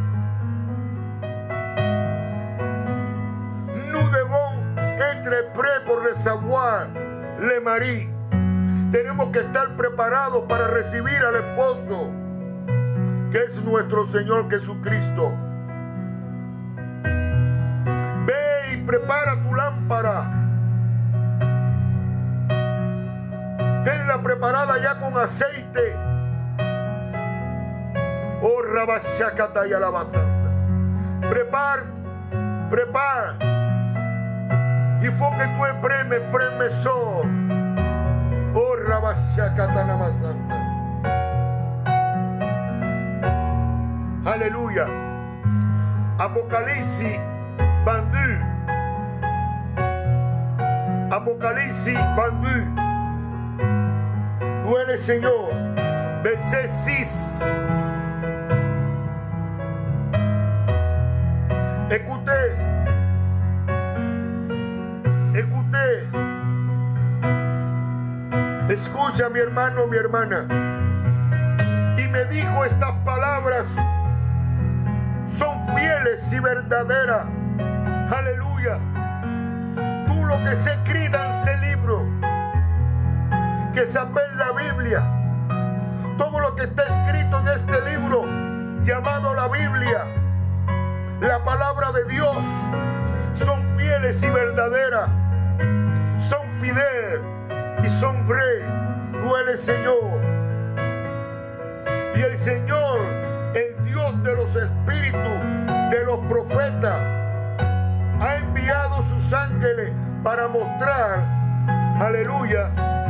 Speaker 1: Nous devons être prêts pour recevoir le mari. Tenemos que estar preparados para recibir al esposo, que es nuestro Señor Jesucristo. Ve y prepara tu lámpara. Tenla preparada ya con aceite. Oh, Rabashakata y Alabazanda. Prepara, prepara. Il faut que tu aies mes frères, mes sœurs. Oh, Rabashakata Namazanda. Alléluia. Apocalipsis vendu. Apocalipsis vendu. Où est le Seigneur? Verset six. Écoutez. Écoutez. Escucha, mi hermano, mi hermana. Y me dijo estas palabras. Son fieles y verdaderas. Aleluya. Tú lo que se escrita en ese libro, que sabes la Biblia, todo lo que está escrito en este libro llamado la Biblia, la palabra de Dios, son fieles y verdaderas, son fieles y son vrai. Duele, Señor. Y el Señor, el Dios de los espíritus, de los profetas, ha enviado sus ángeles para mostrar, aleluya,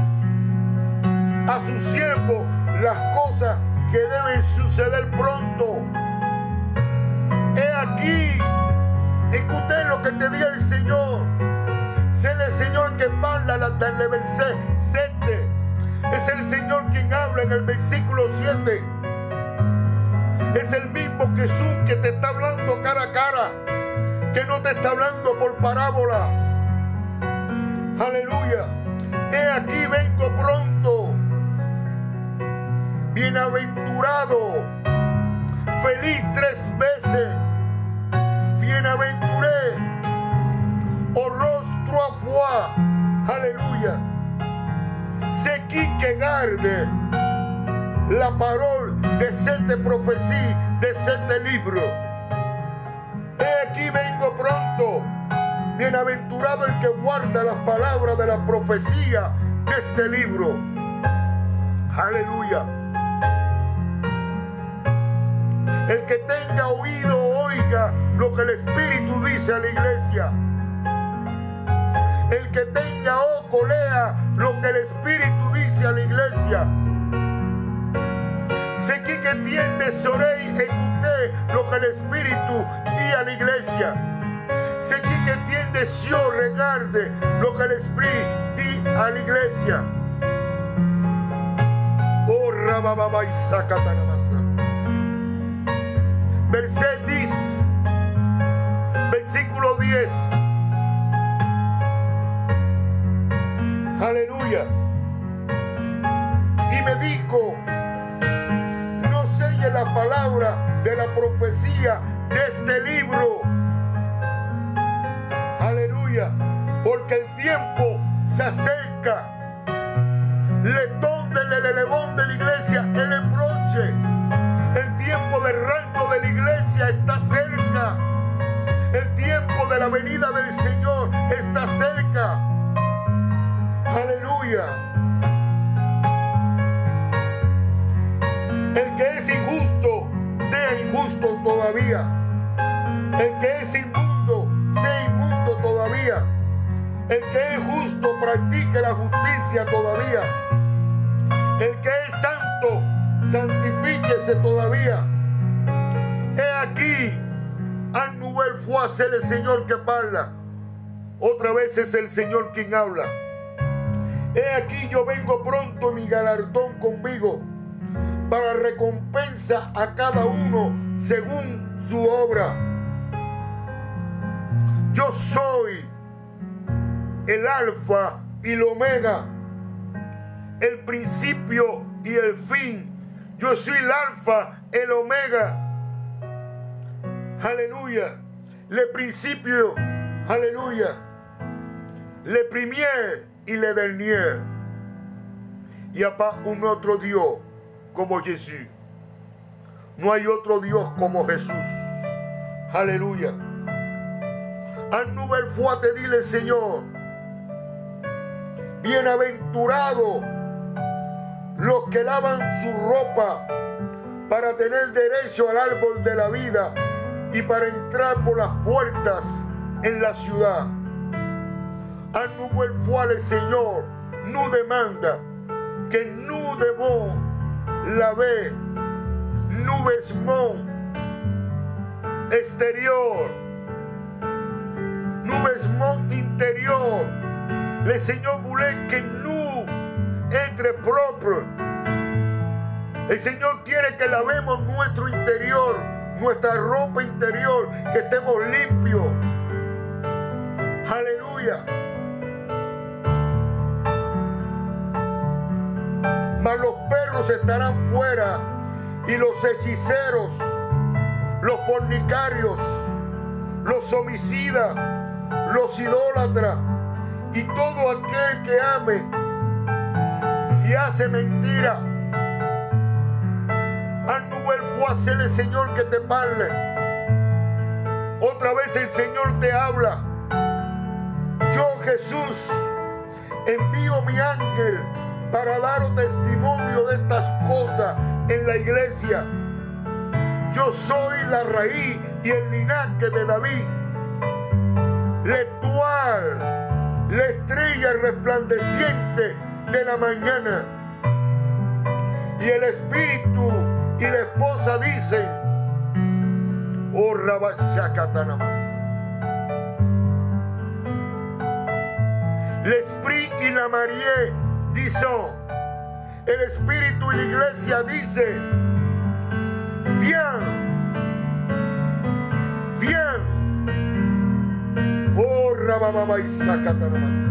Speaker 1: a sus siervos las cosas que deben suceder pronto. He aquí, escuché lo que te diga el Señor. Es el Señor que habla en el versículo siete. Es el Señor quien habla en el versículo siete. Es el mismo Jesús que te está hablando cara a cara, que no te está hablando por parábola. Aleluya. He aquí vengo pronto. Bienaventurado, feliz tres veces. Bienaventuré, heureuse trois fois. Alléluia. C'est qui que garde la parole de cette prophétie, de este libro. He aquí vengo pronto. Bienaventurado el que guarda las palabras de la profecía de este libro. Aleluya. El que tenga oído, oiga lo que el Espíritu dice a la iglesia. El que tenga ojo, lea lo que el Espíritu dice a la iglesia. Sé que entiende, oreille, écoutez lo que el Espíritu dice a la iglesia. Sé que entiende, yo regarde lo que el Espíritu dice a la iglesia. Oh, Rabababa y Sacatanamasa. Versículo diez. Versículo diez. Aleluya. Y me dijo, no selle la palabra de la profecía de este libro. Aleluya. Porque el tiempo se acerca. Le tonde el elevón de la iglesia, el reproche. El tiempo del rapto de la iglesia está cerca. El tiempo de la venida del Señor está cerca. Aleluya. El que es injusto, sea injusto todavía. El que es inmundo, sea inmundo todavía. El que es justo, practique la justicia todavía. El que es santo, santifíquese todavía. He aquí, a nouvelle fois, c'est el Señor que habla. Otra vez es el Señor quien habla. He aquí yo vengo pronto, mi galardón conmigo, para recompensa a cada uno según su obra. Yo soy el alfa y el omega, el principio y el fin. Yo soy el alfa, el omega. Aleluya. Le principio, aleluya. Le premier y le dernier. Il n'y a pas un otro Dios como Jesús. No hay otro Dios como Jesús. Aleluya. Al nouvel fuerte, dile, Señor, bienaventurados los que lavan su ropa para tener derecho al árbol de la vida y para entrar por las puertas en la ciudad. À nouvelle fois, le Seigneur nous demande que nous devons laver nos vêtements extérieurs, nos vêtements intérieurs. Le Seigneur voulait que nous être propres. El Señor quiere que lavemos nuestro interior, nuestra ropa interior, que estemos limpios. Aleluya. Mas los perros estarán fuera, y los hechiceros, los fornicarios, los homicidas, los idólatras, y todo aquel que ame y hace mentira. À nouvelle fois, c'est le Señor que te parle. Otra vez el Señor te habla. Yo, Jesús, envío mi ángel para daros testimonio de estas cosas en la iglesia. Yo soy la raíz y el linaje de David, l'étoile, la estrella resplandeciente de la mañana. Y el Espíritu y la esposa dicen, oh Rabashakatanamas. L'Esprit y la Marie dicen, el Espíritu y la iglesia dice, viens, viens. Oh Rabababaisakatanamas.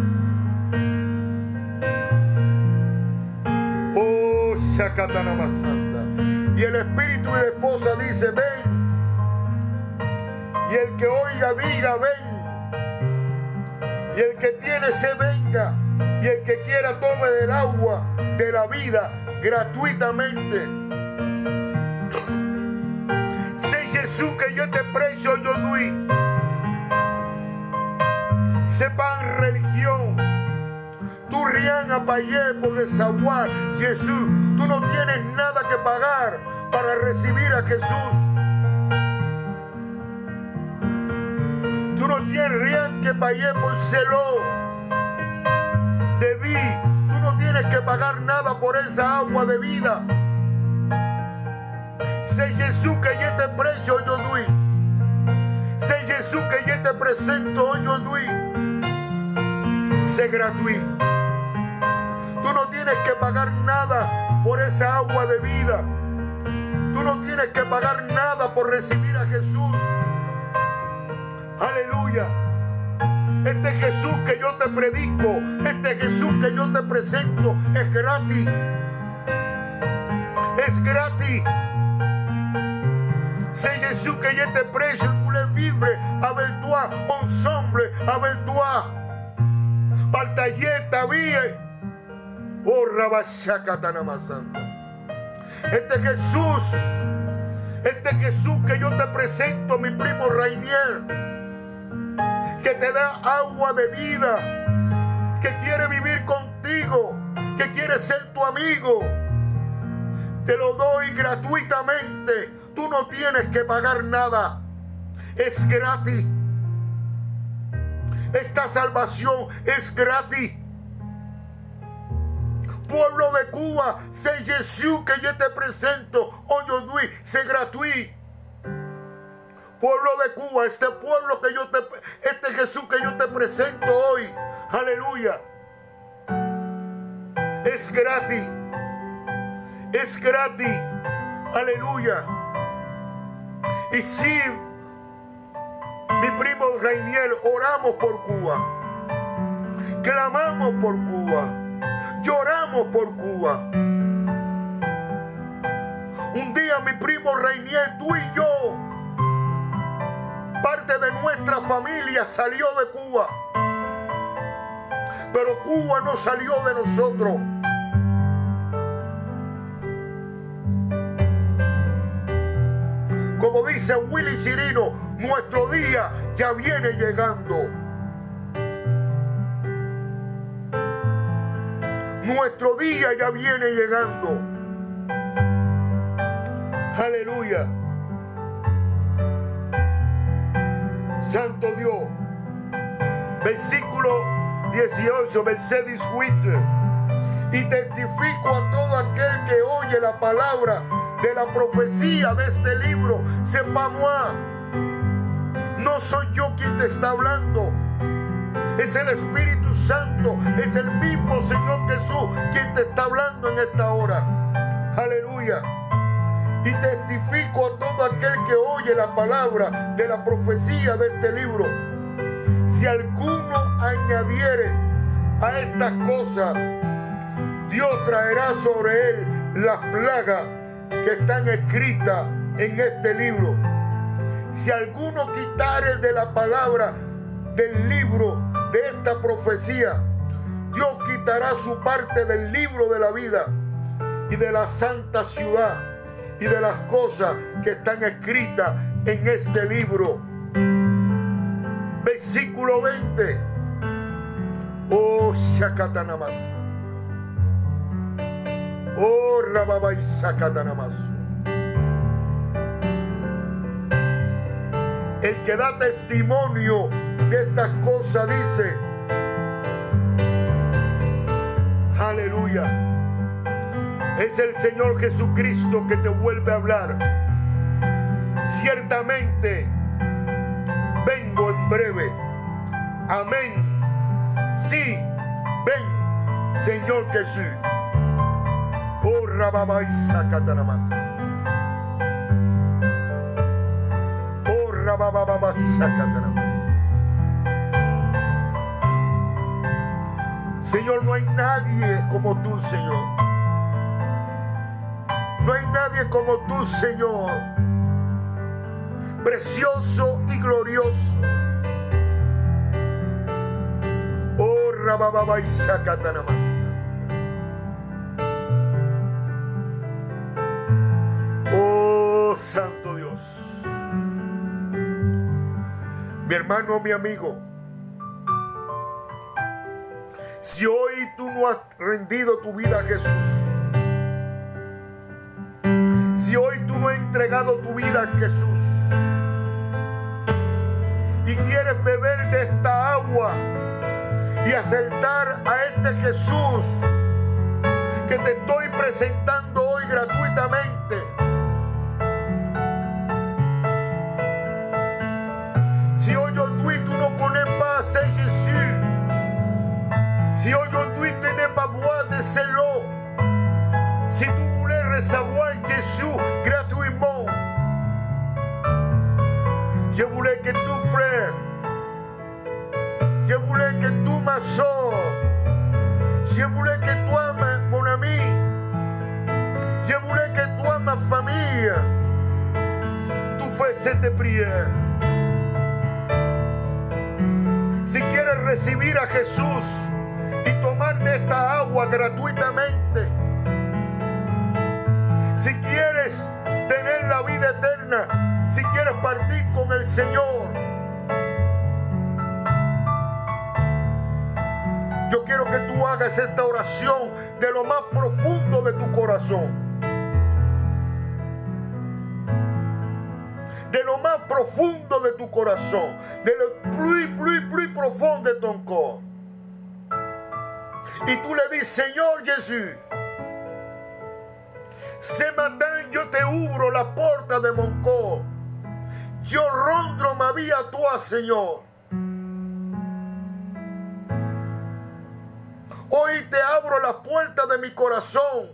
Speaker 1: Oh Shakatanamasanda. Y el Espíritu y la esposa dice, ven. Y el que oiga diga, ven. Y el que tiene se venga. Y el que quiera tome del agua de la vida gratuitamente. C'est Jésus que yo te prêche aujourd'hui. C'est pas une religion. Tú rien à payer por el savoir Jesús. Tú no tienes nada que pagar para recibir a Jesús. Tú no tienes rien que payer por celo de vida. Tú no tienes que pagar nada por esa agua de vida. C'est Jesús que yo te prêche aujourd'hui. C'est Jesús que yo te presento aujourd'hui. C'est gratuit. Tú no tienes que pagar nada por esa agua de vida. Tú no tienes que pagar nada por recibir a Jesús. Aleluya. Este Jesús que yo te predico, este Jesús que yo te presento, es gratis. Es gratis. C'est Jésus que je te prêche, je voulais vivre avec toi, ensemble avec toi. Partager ta vie. Oh, Rabashakatanamasanda. Este Jesús, este Jesús que yo te presento, mi primo Rainier, que te da agua de vida, que quiere vivir contigo, que quiere ser tu amigo. Te lo doy gratuitamente. Tú no tienes que pagar nada. Es gratis. Esta salvación es gratis. Pueblo de Cuba, c'est Jesús que yo te presento aujourd'hui, c'est gratuit. Pueblo de Cuba, este pueblo que yo te, este Jesús que yo te presento hoy, aleluya, es gratis, es gratis, aleluya. Y si mi primo Rainier, oramos por Cuba, clamamos por Cuba, lloramos por Cuba. Un día mi primo Rainier, tú y yo, parte de nuestra familia salió de Cuba, pero Cuba no salió de nosotros. Como dice Willy Chirino, nuestro día ya viene llegando. Nuestro día ya viene llegando. Aleluya. Santo Dios. Versículo dieciocho, verset dieciocho. Y testifico a todo aquel que oye la palabra de la profecía de este libro. Sepa moi. No soy yo quien te está hablando. Es el Espíritu Santo. Es el mismo Señor Jesús quien te está hablando en esta hora. Aleluya. Y testifico a todo aquel que oye la palabra de la profecía de este libro. Si alguno añadiere a estas cosas, Dios traerá sobre él las plagas que están escritas en este libro. Si alguno quitare de la palabra del libro de esta profecía, Dios quitará su parte del libro de la vida y de la santa ciudad y de las cosas que están escritas en este libro. Versículo veinte. Oh, Shakatanamas. Oh, Rababai Shakatanamas. El que da testimonio de estas cosas dice: aleluya. Es el Señor Jesucristo que te vuelve a hablar. Ciertamente vengo en breve. Amén. Sí, ven, Señor Jesús. Oh, Rababai Shakatanamas. Oh, Rababai Shakatanamas. Señor, no hay nadie como tú, Señor. No hay nadie como tú, Señor. Precioso y glorioso. Oh, Rababai Shakatanamas. Oh, Santo Dios. Mi hermano, mi amigo, si hoy tú no has rendido tu vida a Jesús, si hoy tú no has entregado tu vida a Jesús y quieres beber de esta agua y aceptar a este Jesús que te estoy presentando hoy gratuitamente, si aujourd'hui tu ne connais pas ce Jésus, si aujourd'hui tu n'es pas boire de cette eau, si tu voulais recevoir Jésus gratuitement, je voulais que tu frère, je voulais que tu ma soeur, je voulais que toi ma, mon ami, je voulais que toi ma famille, tu fais cette prière. Si quieres recibir a Jesús y tomar de esta agua gratuitamente, si quieres tener la vida eterna, si quieres partir con el Señor, yo quiero que tú hagas esta oración de lo más profundo de tu corazón. De lo más profundo de tu corazón, de lo plus, plus, plus profundo de ton corps. Y tú le dices: Señor Jesús, ce matin yo te ouvro la puerta de mon corps. Yo rondro ma vie a toi, Señor. Hoy te abro la puerta de mi corazón.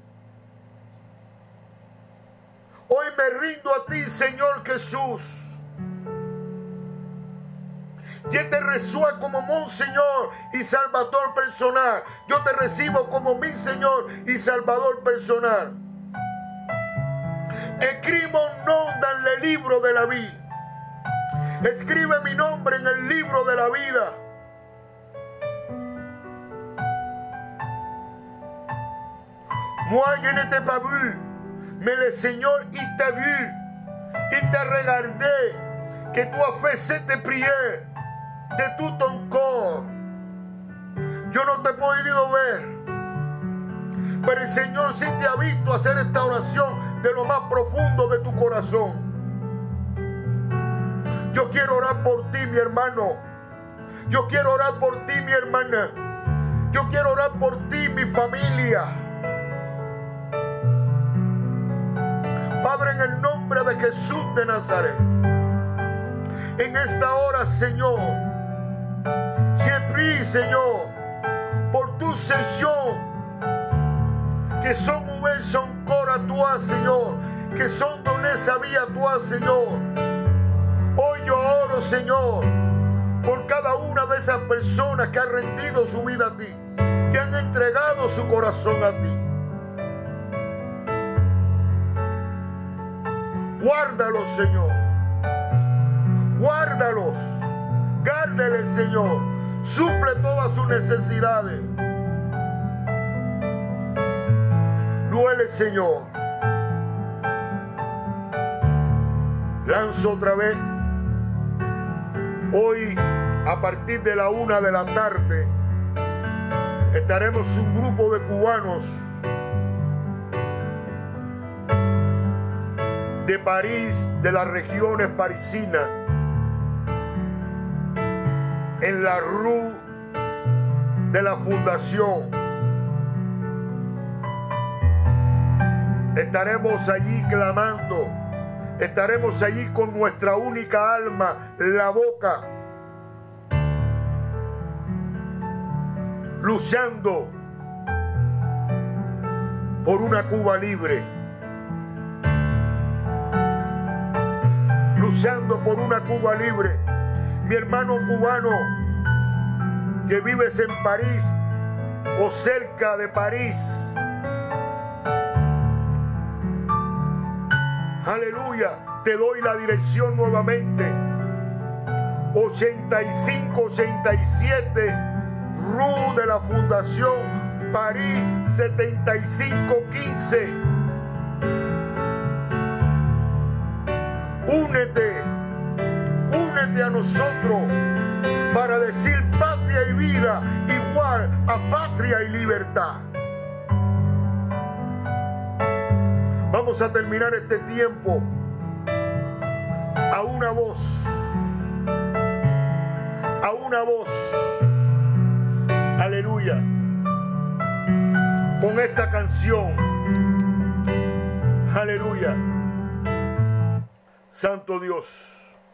Speaker 1: Hoy me rindo a ti, Señor Jesús. Yo te recibo como mon Señor y Salvador personal. Yo te recibo como mi Señor y Salvador personal. Escribe un nombre en el libro de la vida. Escribe mi nombre en el libro de la vida. Moi, je ne t'ai pas vu, mais le Seigneur, il t'a vu. Il t'a regardé, que tu as fait cette prière de tout ton corps. Yo no te he podido ver, pero el Señor sí te ha visto hacer esta oración de lo más profundo de tu corazón. Yo quiero orar por ti, mi hermano. Yo quiero orar por ti, mi hermana. Yo quiero orar por ti, mi familia. Padre, en el nombre de Jesús de Nazaret, en esta hora, Señor, je prie, Señor, por tu Seigneur, que sont ouverts son corps à toi, Seigneur, que sont donnés sa vie à toi, Señor. Hoy yo oro, Señor, por cada una de esas personas que han rendido su vida a ti, que han entregado su corazón a ti. Guárdalos, Señor. Guárdalos. Gárdele, Señor. Suple todas sus necesidades. Duele, Señor. Lanzo otra vez. Hoy, a partir de la una de la tarde, estaremos un grupo de cubanos de París, de las regiones parisinas, en la Rue de la Fundación. Estaremos allí clamando, estaremos allí con nuestra única alma, la boca, luchando por una Cuba libre, luchando por una Cuba libre. Mi hermano cubano que vives en París o cerca de París, aleluya, te doy la dirección nuevamente. ochenta y cinco ochenta y siete Rue de la Fundación, París setenta y cinco quince. Únete, únete a nosotros para decir patria y vida igual a patria y libertad. Vamos a terminar este tiempo a una voz, a una voz, aleluya, con esta canción, aleluya. Santo Dios.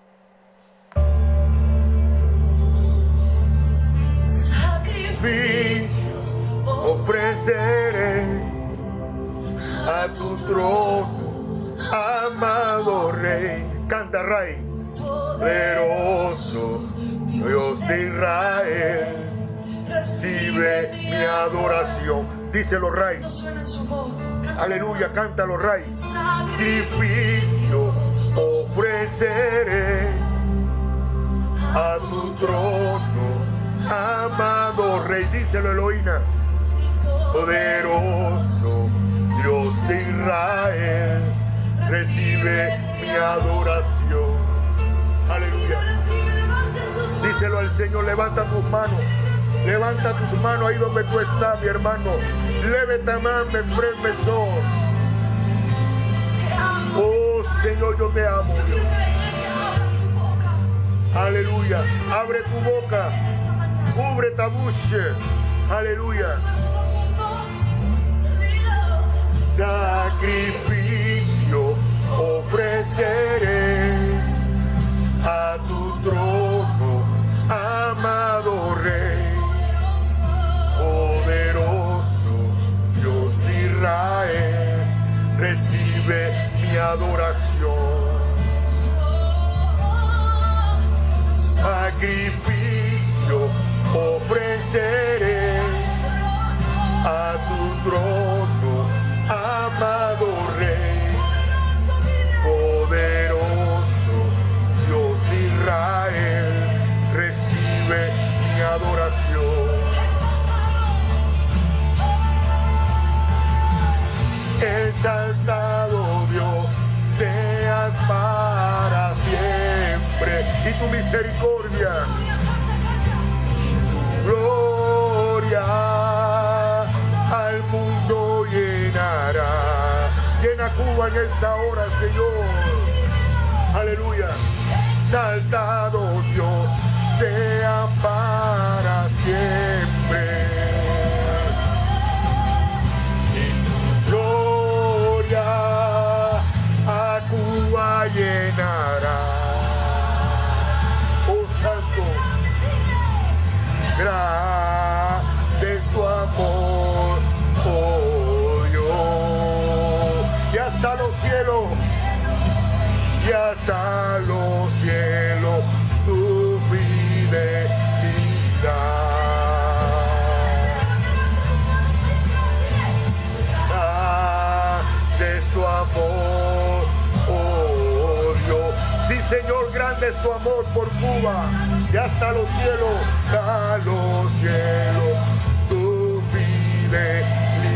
Speaker 1: Sacrificios ofreceré a tu trono, amado Rey. Canta, Ray. Poderoso Dios de Israel, recibe mi adoración. Díselo, Ray. Aleluya, cántalo, Ray. Sacrificio ofreceré a tu trono, amado Rey. Díselo, Eloína. Poderoso Dios de Israel, recibe mi adoración. Aleluya. Díselo al Señor, levanta tus manos. Levanta tus manos ahí donde tú estás, mi hermano. Levanta mano, frente sol. Oh, Señor, yo te amo, Dios. Aleluya. Abre tu boca. Cubre ta bouche. Aleluya. Sacrificio ofreceré a tu trono, amado Rey. Poderoso Dios de Israel, recibe mi adoración. Sacrificio ofreceré a tu trono, amado Rey. Poderoso Dios de Israel, recibe mi adoración. Exaltado Dios, seas seas para siempre, y tu misericordia, tu gloria al mundo llenará. Llena Cuba en esta hora, Señor. Aleluya. Exaltado Dios sea para siempre. Y tu gloria a Cuba llenará. Oh Santo, grande es tu amor, oh Dios. Y hasta los cielos, y hasta los cielos, tu fidelidad. Grande es tu amor, oh Dios. Sí, Señor, grande es tu amor por Cuba. Y hasta los cielos, hasta los cielos, tu fidelidad.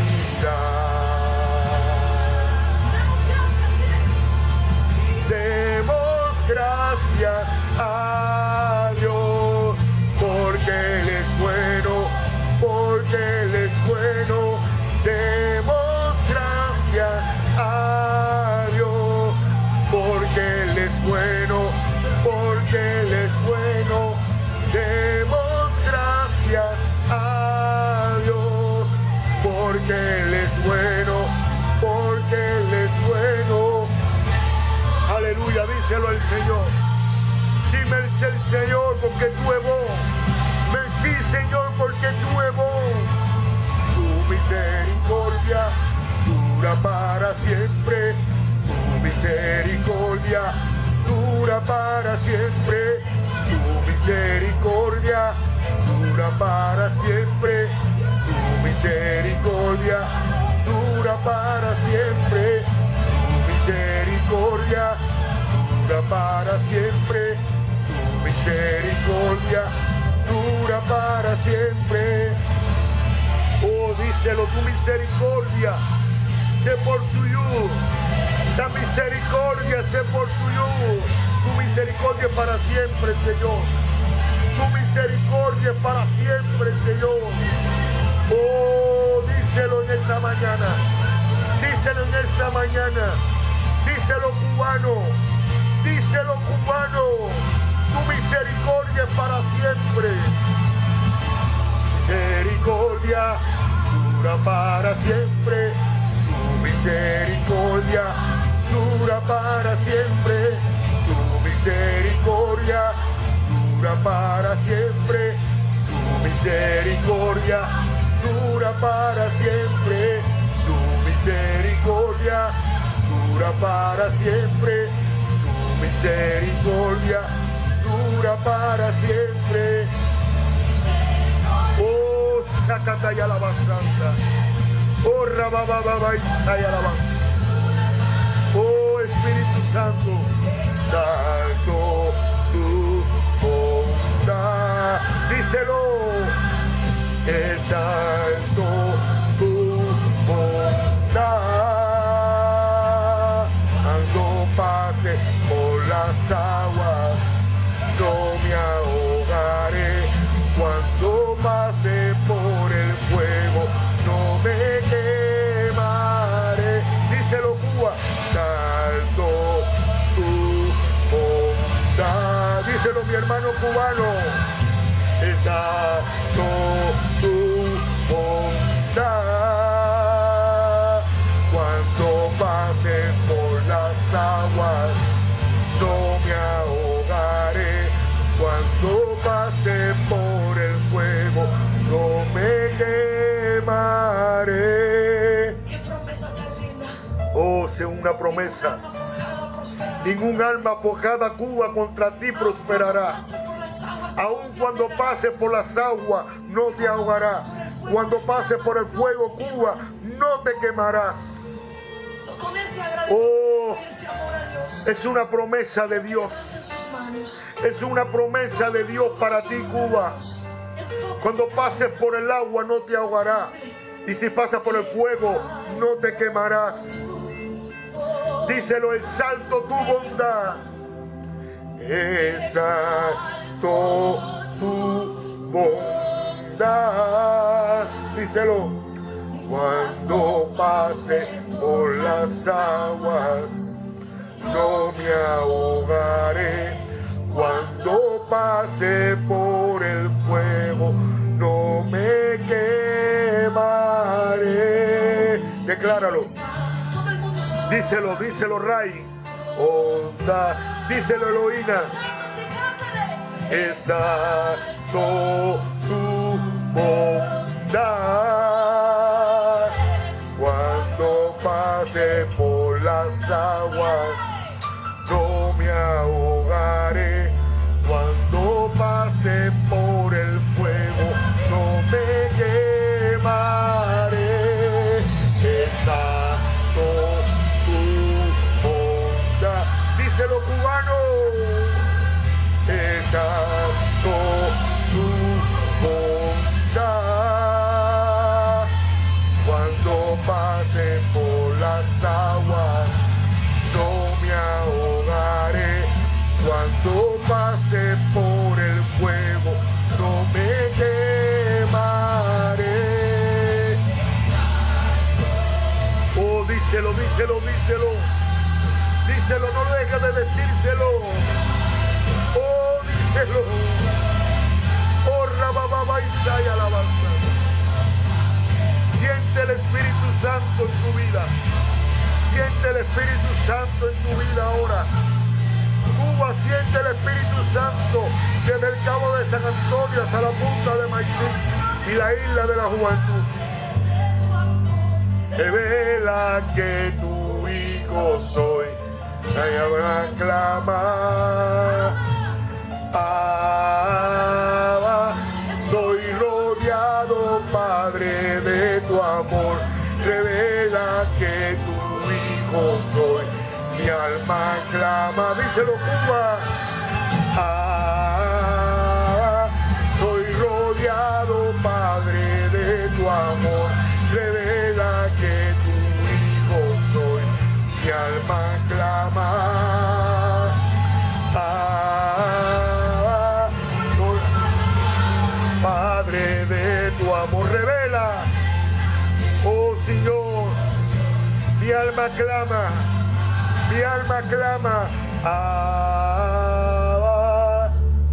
Speaker 1: Demos gracias a Dios, porque Él es bueno, porque Él es bueno. Demos gracias a Dios, porque Él es bueno, porque Él es bueno. Demos gracias a Dios, porque Él es bueno, porque Él es bueno. Aleluya, díselo al Señor. Dime el Señor, porque tú es bueno. Sí, Señor, porque tú es bueno. Tu misericordia dura para siempre. Tu misericordia dura para siempre. Tu misericordia dura para siempre. Tu misericordia dura para siempre. Tu misericordia dura para siempre. Tu misericordia dura para siempre. Oh, díselo, tu misericordia sé por tuyo. La misericordia sé por tuyo. Tu misericordia para siempre, Señor. Tu misericordia para siempre, Señor. Oh, díselo en esta mañana. Díselo en esta mañana. Díselo, cubano. Díselo, cubano. Tu misericordia para siempre. Misericordia dura para siempre. Tu misericordia dura para siempre. Tu misericordia dura para siempre. Tu misericordia dura para siempre. Su misericordia dura para siempre. Su misericordia dura para siempre. Oh, Sacataya la Basanta. Oh, Rabababa y Sayalabas. Oh, Espíritu Santo, Santo, tu bondad. Díselo, es alto tu bondad. Ando pase por las aguas, no me ahogaré. Cuando pase por el fuego, no me quemaré. Díselo, Cuba, salto tu bondad. Díselo, mi hermano cubano, salto tu bondad. Cuando pase por las aguas, no me ahogaré. Cuando pase por el fuego, no me quemaré.
Speaker 5: Qué promesa tan linda.
Speaker 1: Oh, sea una promesa. Ningún alma forjada, Cuba, contra ti prosperará. Aun cuando pase por las aguas, no te ahogará. Cuando pase por el fuego, Cuba, no te quemarás.
Speaker 5: Con ese
Speaker 1: Oh,
Speaker 5: agradecimiento y ese amor a Dios,
Speaker 1: es una promesa de Dios.
Speaker 5: en sus manos.
Speaker 1: Es una promesa de Dios para ti, Cuba. Cuando pases por el agua, no te ahogará. Y si pasas por el fuego, no te quemarás. Díselo, exalto tu bondad. Exalto tu bondad. Díselo. Cuando pase por las aguas, no me ahogaré. Cuando pase por el fuego, no me quemaré. Decláralo. Díselo, díselo, Ray. Onda. Díselo, Eloína. Exalto tu bondad. Cuando pase por las aguas, no me ahogaré. Cuando pase por el fuego, no me quemaré. Exalto tu bondad. Díselo, cubano. Exalto tu bondad. Cuando pase por las aguas, no me ahogaré. Cuando pase por el fuego, no me quemaré. Oh, díselo, díselo, díselo. Díselo, no dejes de decírselo. Oh, díselo. Oh, rabababa y alabanza. Siente el Espíritu Santo en tu vida. Siente el Espíritu Santo en tu vida ahora. Cuba, siente el Espíritu Santo desde el Cabo de San Antonio hasta la punta de Maicín y la isla de la Juventud. Revela que tu hijo soy. Ahí clama. Ah, soy rodeado, Padre, de tu amor. Revela que tu hijo soy. Mi alma clama, díselo, Cuba. Ah, soy rodeado, Padre, de tu amor. Revela que tu hijo soy. Mi alma clama. Ah, soy Padre de tu amor. Revela, oh Señor, mi alma clama. Mi alma clama. Ah,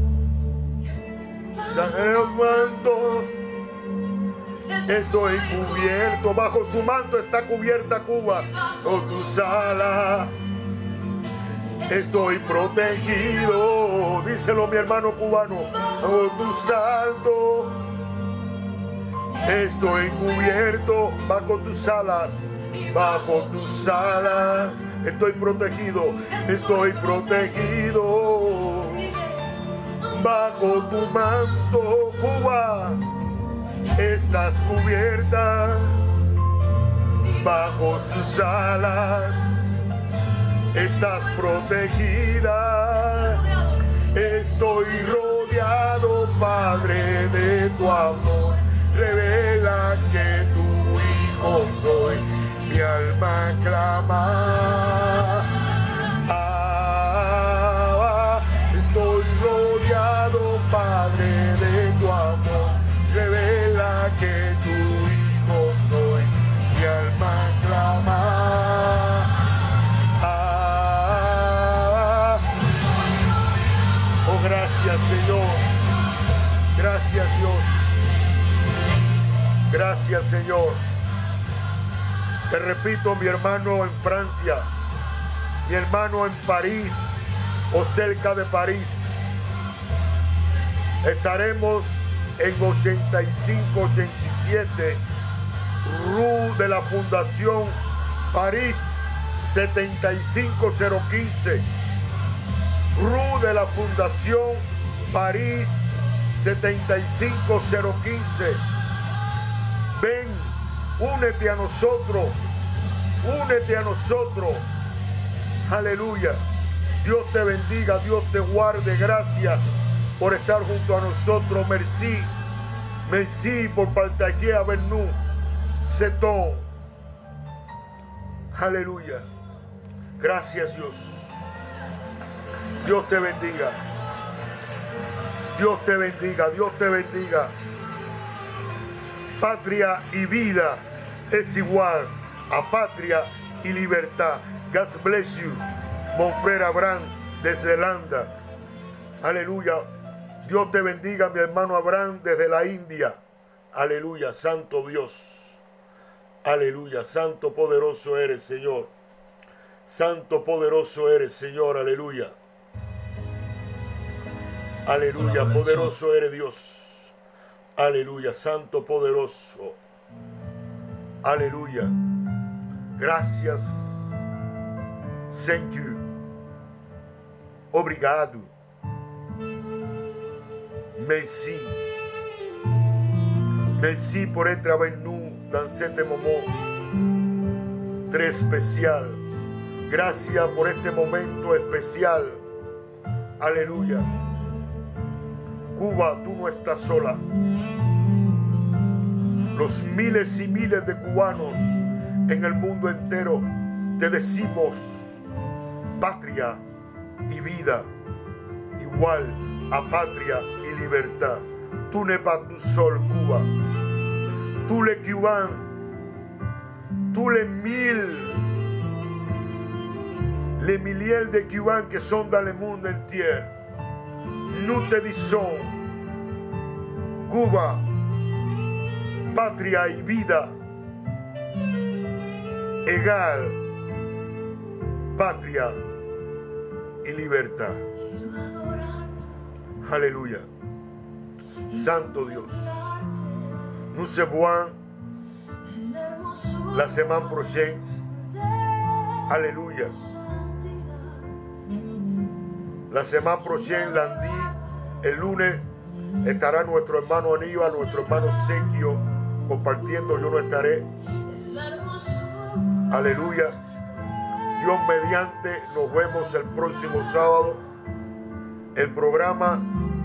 Speaker 1: San Armando, estoy cubierto. Bajo su manto está cubierta Cuba. Con tus alas estoy protegido. Díselo, mi hermano cubano. Con tu salto estoy cubierto. Bajo tus alas. Bajo tus alas. Estoy protegido, estoy protegido. Bajo tu manto, Cuba, estás cubierta. Bajo sus alas, estás protegida. Estoy rodeado, Padre, de tu amor. Revela que tu hijo soy. Mi alma clama. Ah, estoy rodeado, Padre, de tu amor. Revela que tu hijo soy. Mi alma clama. Ah, oh, gracias, Señor. Gracias, Dios. Gracias, Señor. Te repito, mi hermano en Francia, mi hermano en París o cerca de París. Estaremos en ochenta y cinco ochenta y siete Rue de la Fundación, París setenta y cinco cero quince. Rue de la Fundación, París setenta y cinco cero quince. Ven, únete a nosotros, únete a nosotros. Aleluya. Dios te bendiga, Dios te guarde. Gracias por estar junto a nosotros. Merci. Merci por partager avec nous. C'est ton. Aleluya. Gracias, Dios. Dios te bendiga. Dios te bendiga. Dios te bendiga. Patria y vida es igual a patria y libertad. God bless you. Monfrere Abraham desde Zelanda. Aleluya. Dios te bendiga, mi hermano Abraham desde la India. Aleluya. Santo Dios. Aleluya. Santo poderoso eres, Señor. Santo poderoso eres, Señor. Aleluya. Aleluya. Poderoso eres, Dios. Aleluya. Santo poderoso. Aleluya. Gracias. Thank you. Obrigado. Merci. Merci por este avenu dans cet moment très especial. Gracias por este momento especial. Aleluya. Cuba, tú no estás sola. Los miles y miles de cubanos en el mundo entero te decimos patria y vida igual a patria y libertad. Tú n'es pas tout seul, Cuba. Tous les Cubains, tous les mille, les milliers de Cubains qui sont dans le monde entier, nous te disons, Cuba, patria y vida, egal, patria y libertad. Aleluya. Santo Dios. Nous se voit la semaine prochaine. Aleluya. La semana prochaine, lundi, el lunes, estará nuestro hermano Aníbal, nuestro hermano Sequio, compartiendo. Yo no estaré. Aleluya. Dios mediante, nos vemos el próximo sábado. El programa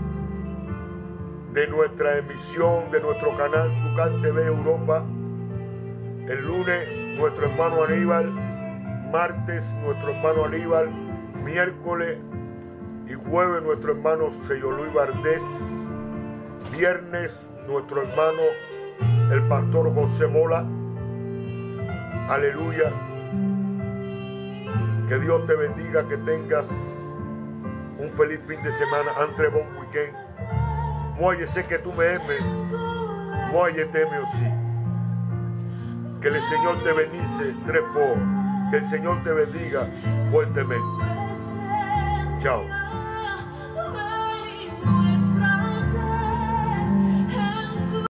Speaker 1: de nuestra emisión, de nuestro canal Tucán T V Europa. El lunes, nuestro hermano Aníbal. Martes, nuestro hermano Aníbal. Miércoles y jueves, nuestro hermano Señor Luis Vardés. Viernes, nuestro hermano el pastor José Mola. Aleluya. Que Dios te bendiga, que tengas un feliz fin de semana. Un très bon week-end. Moi, je sais que tú me aimes. Moi, je t'aime aussi. Que el Señor te bendice très fort. Que el Señor te bendiga fuertemente. Chao.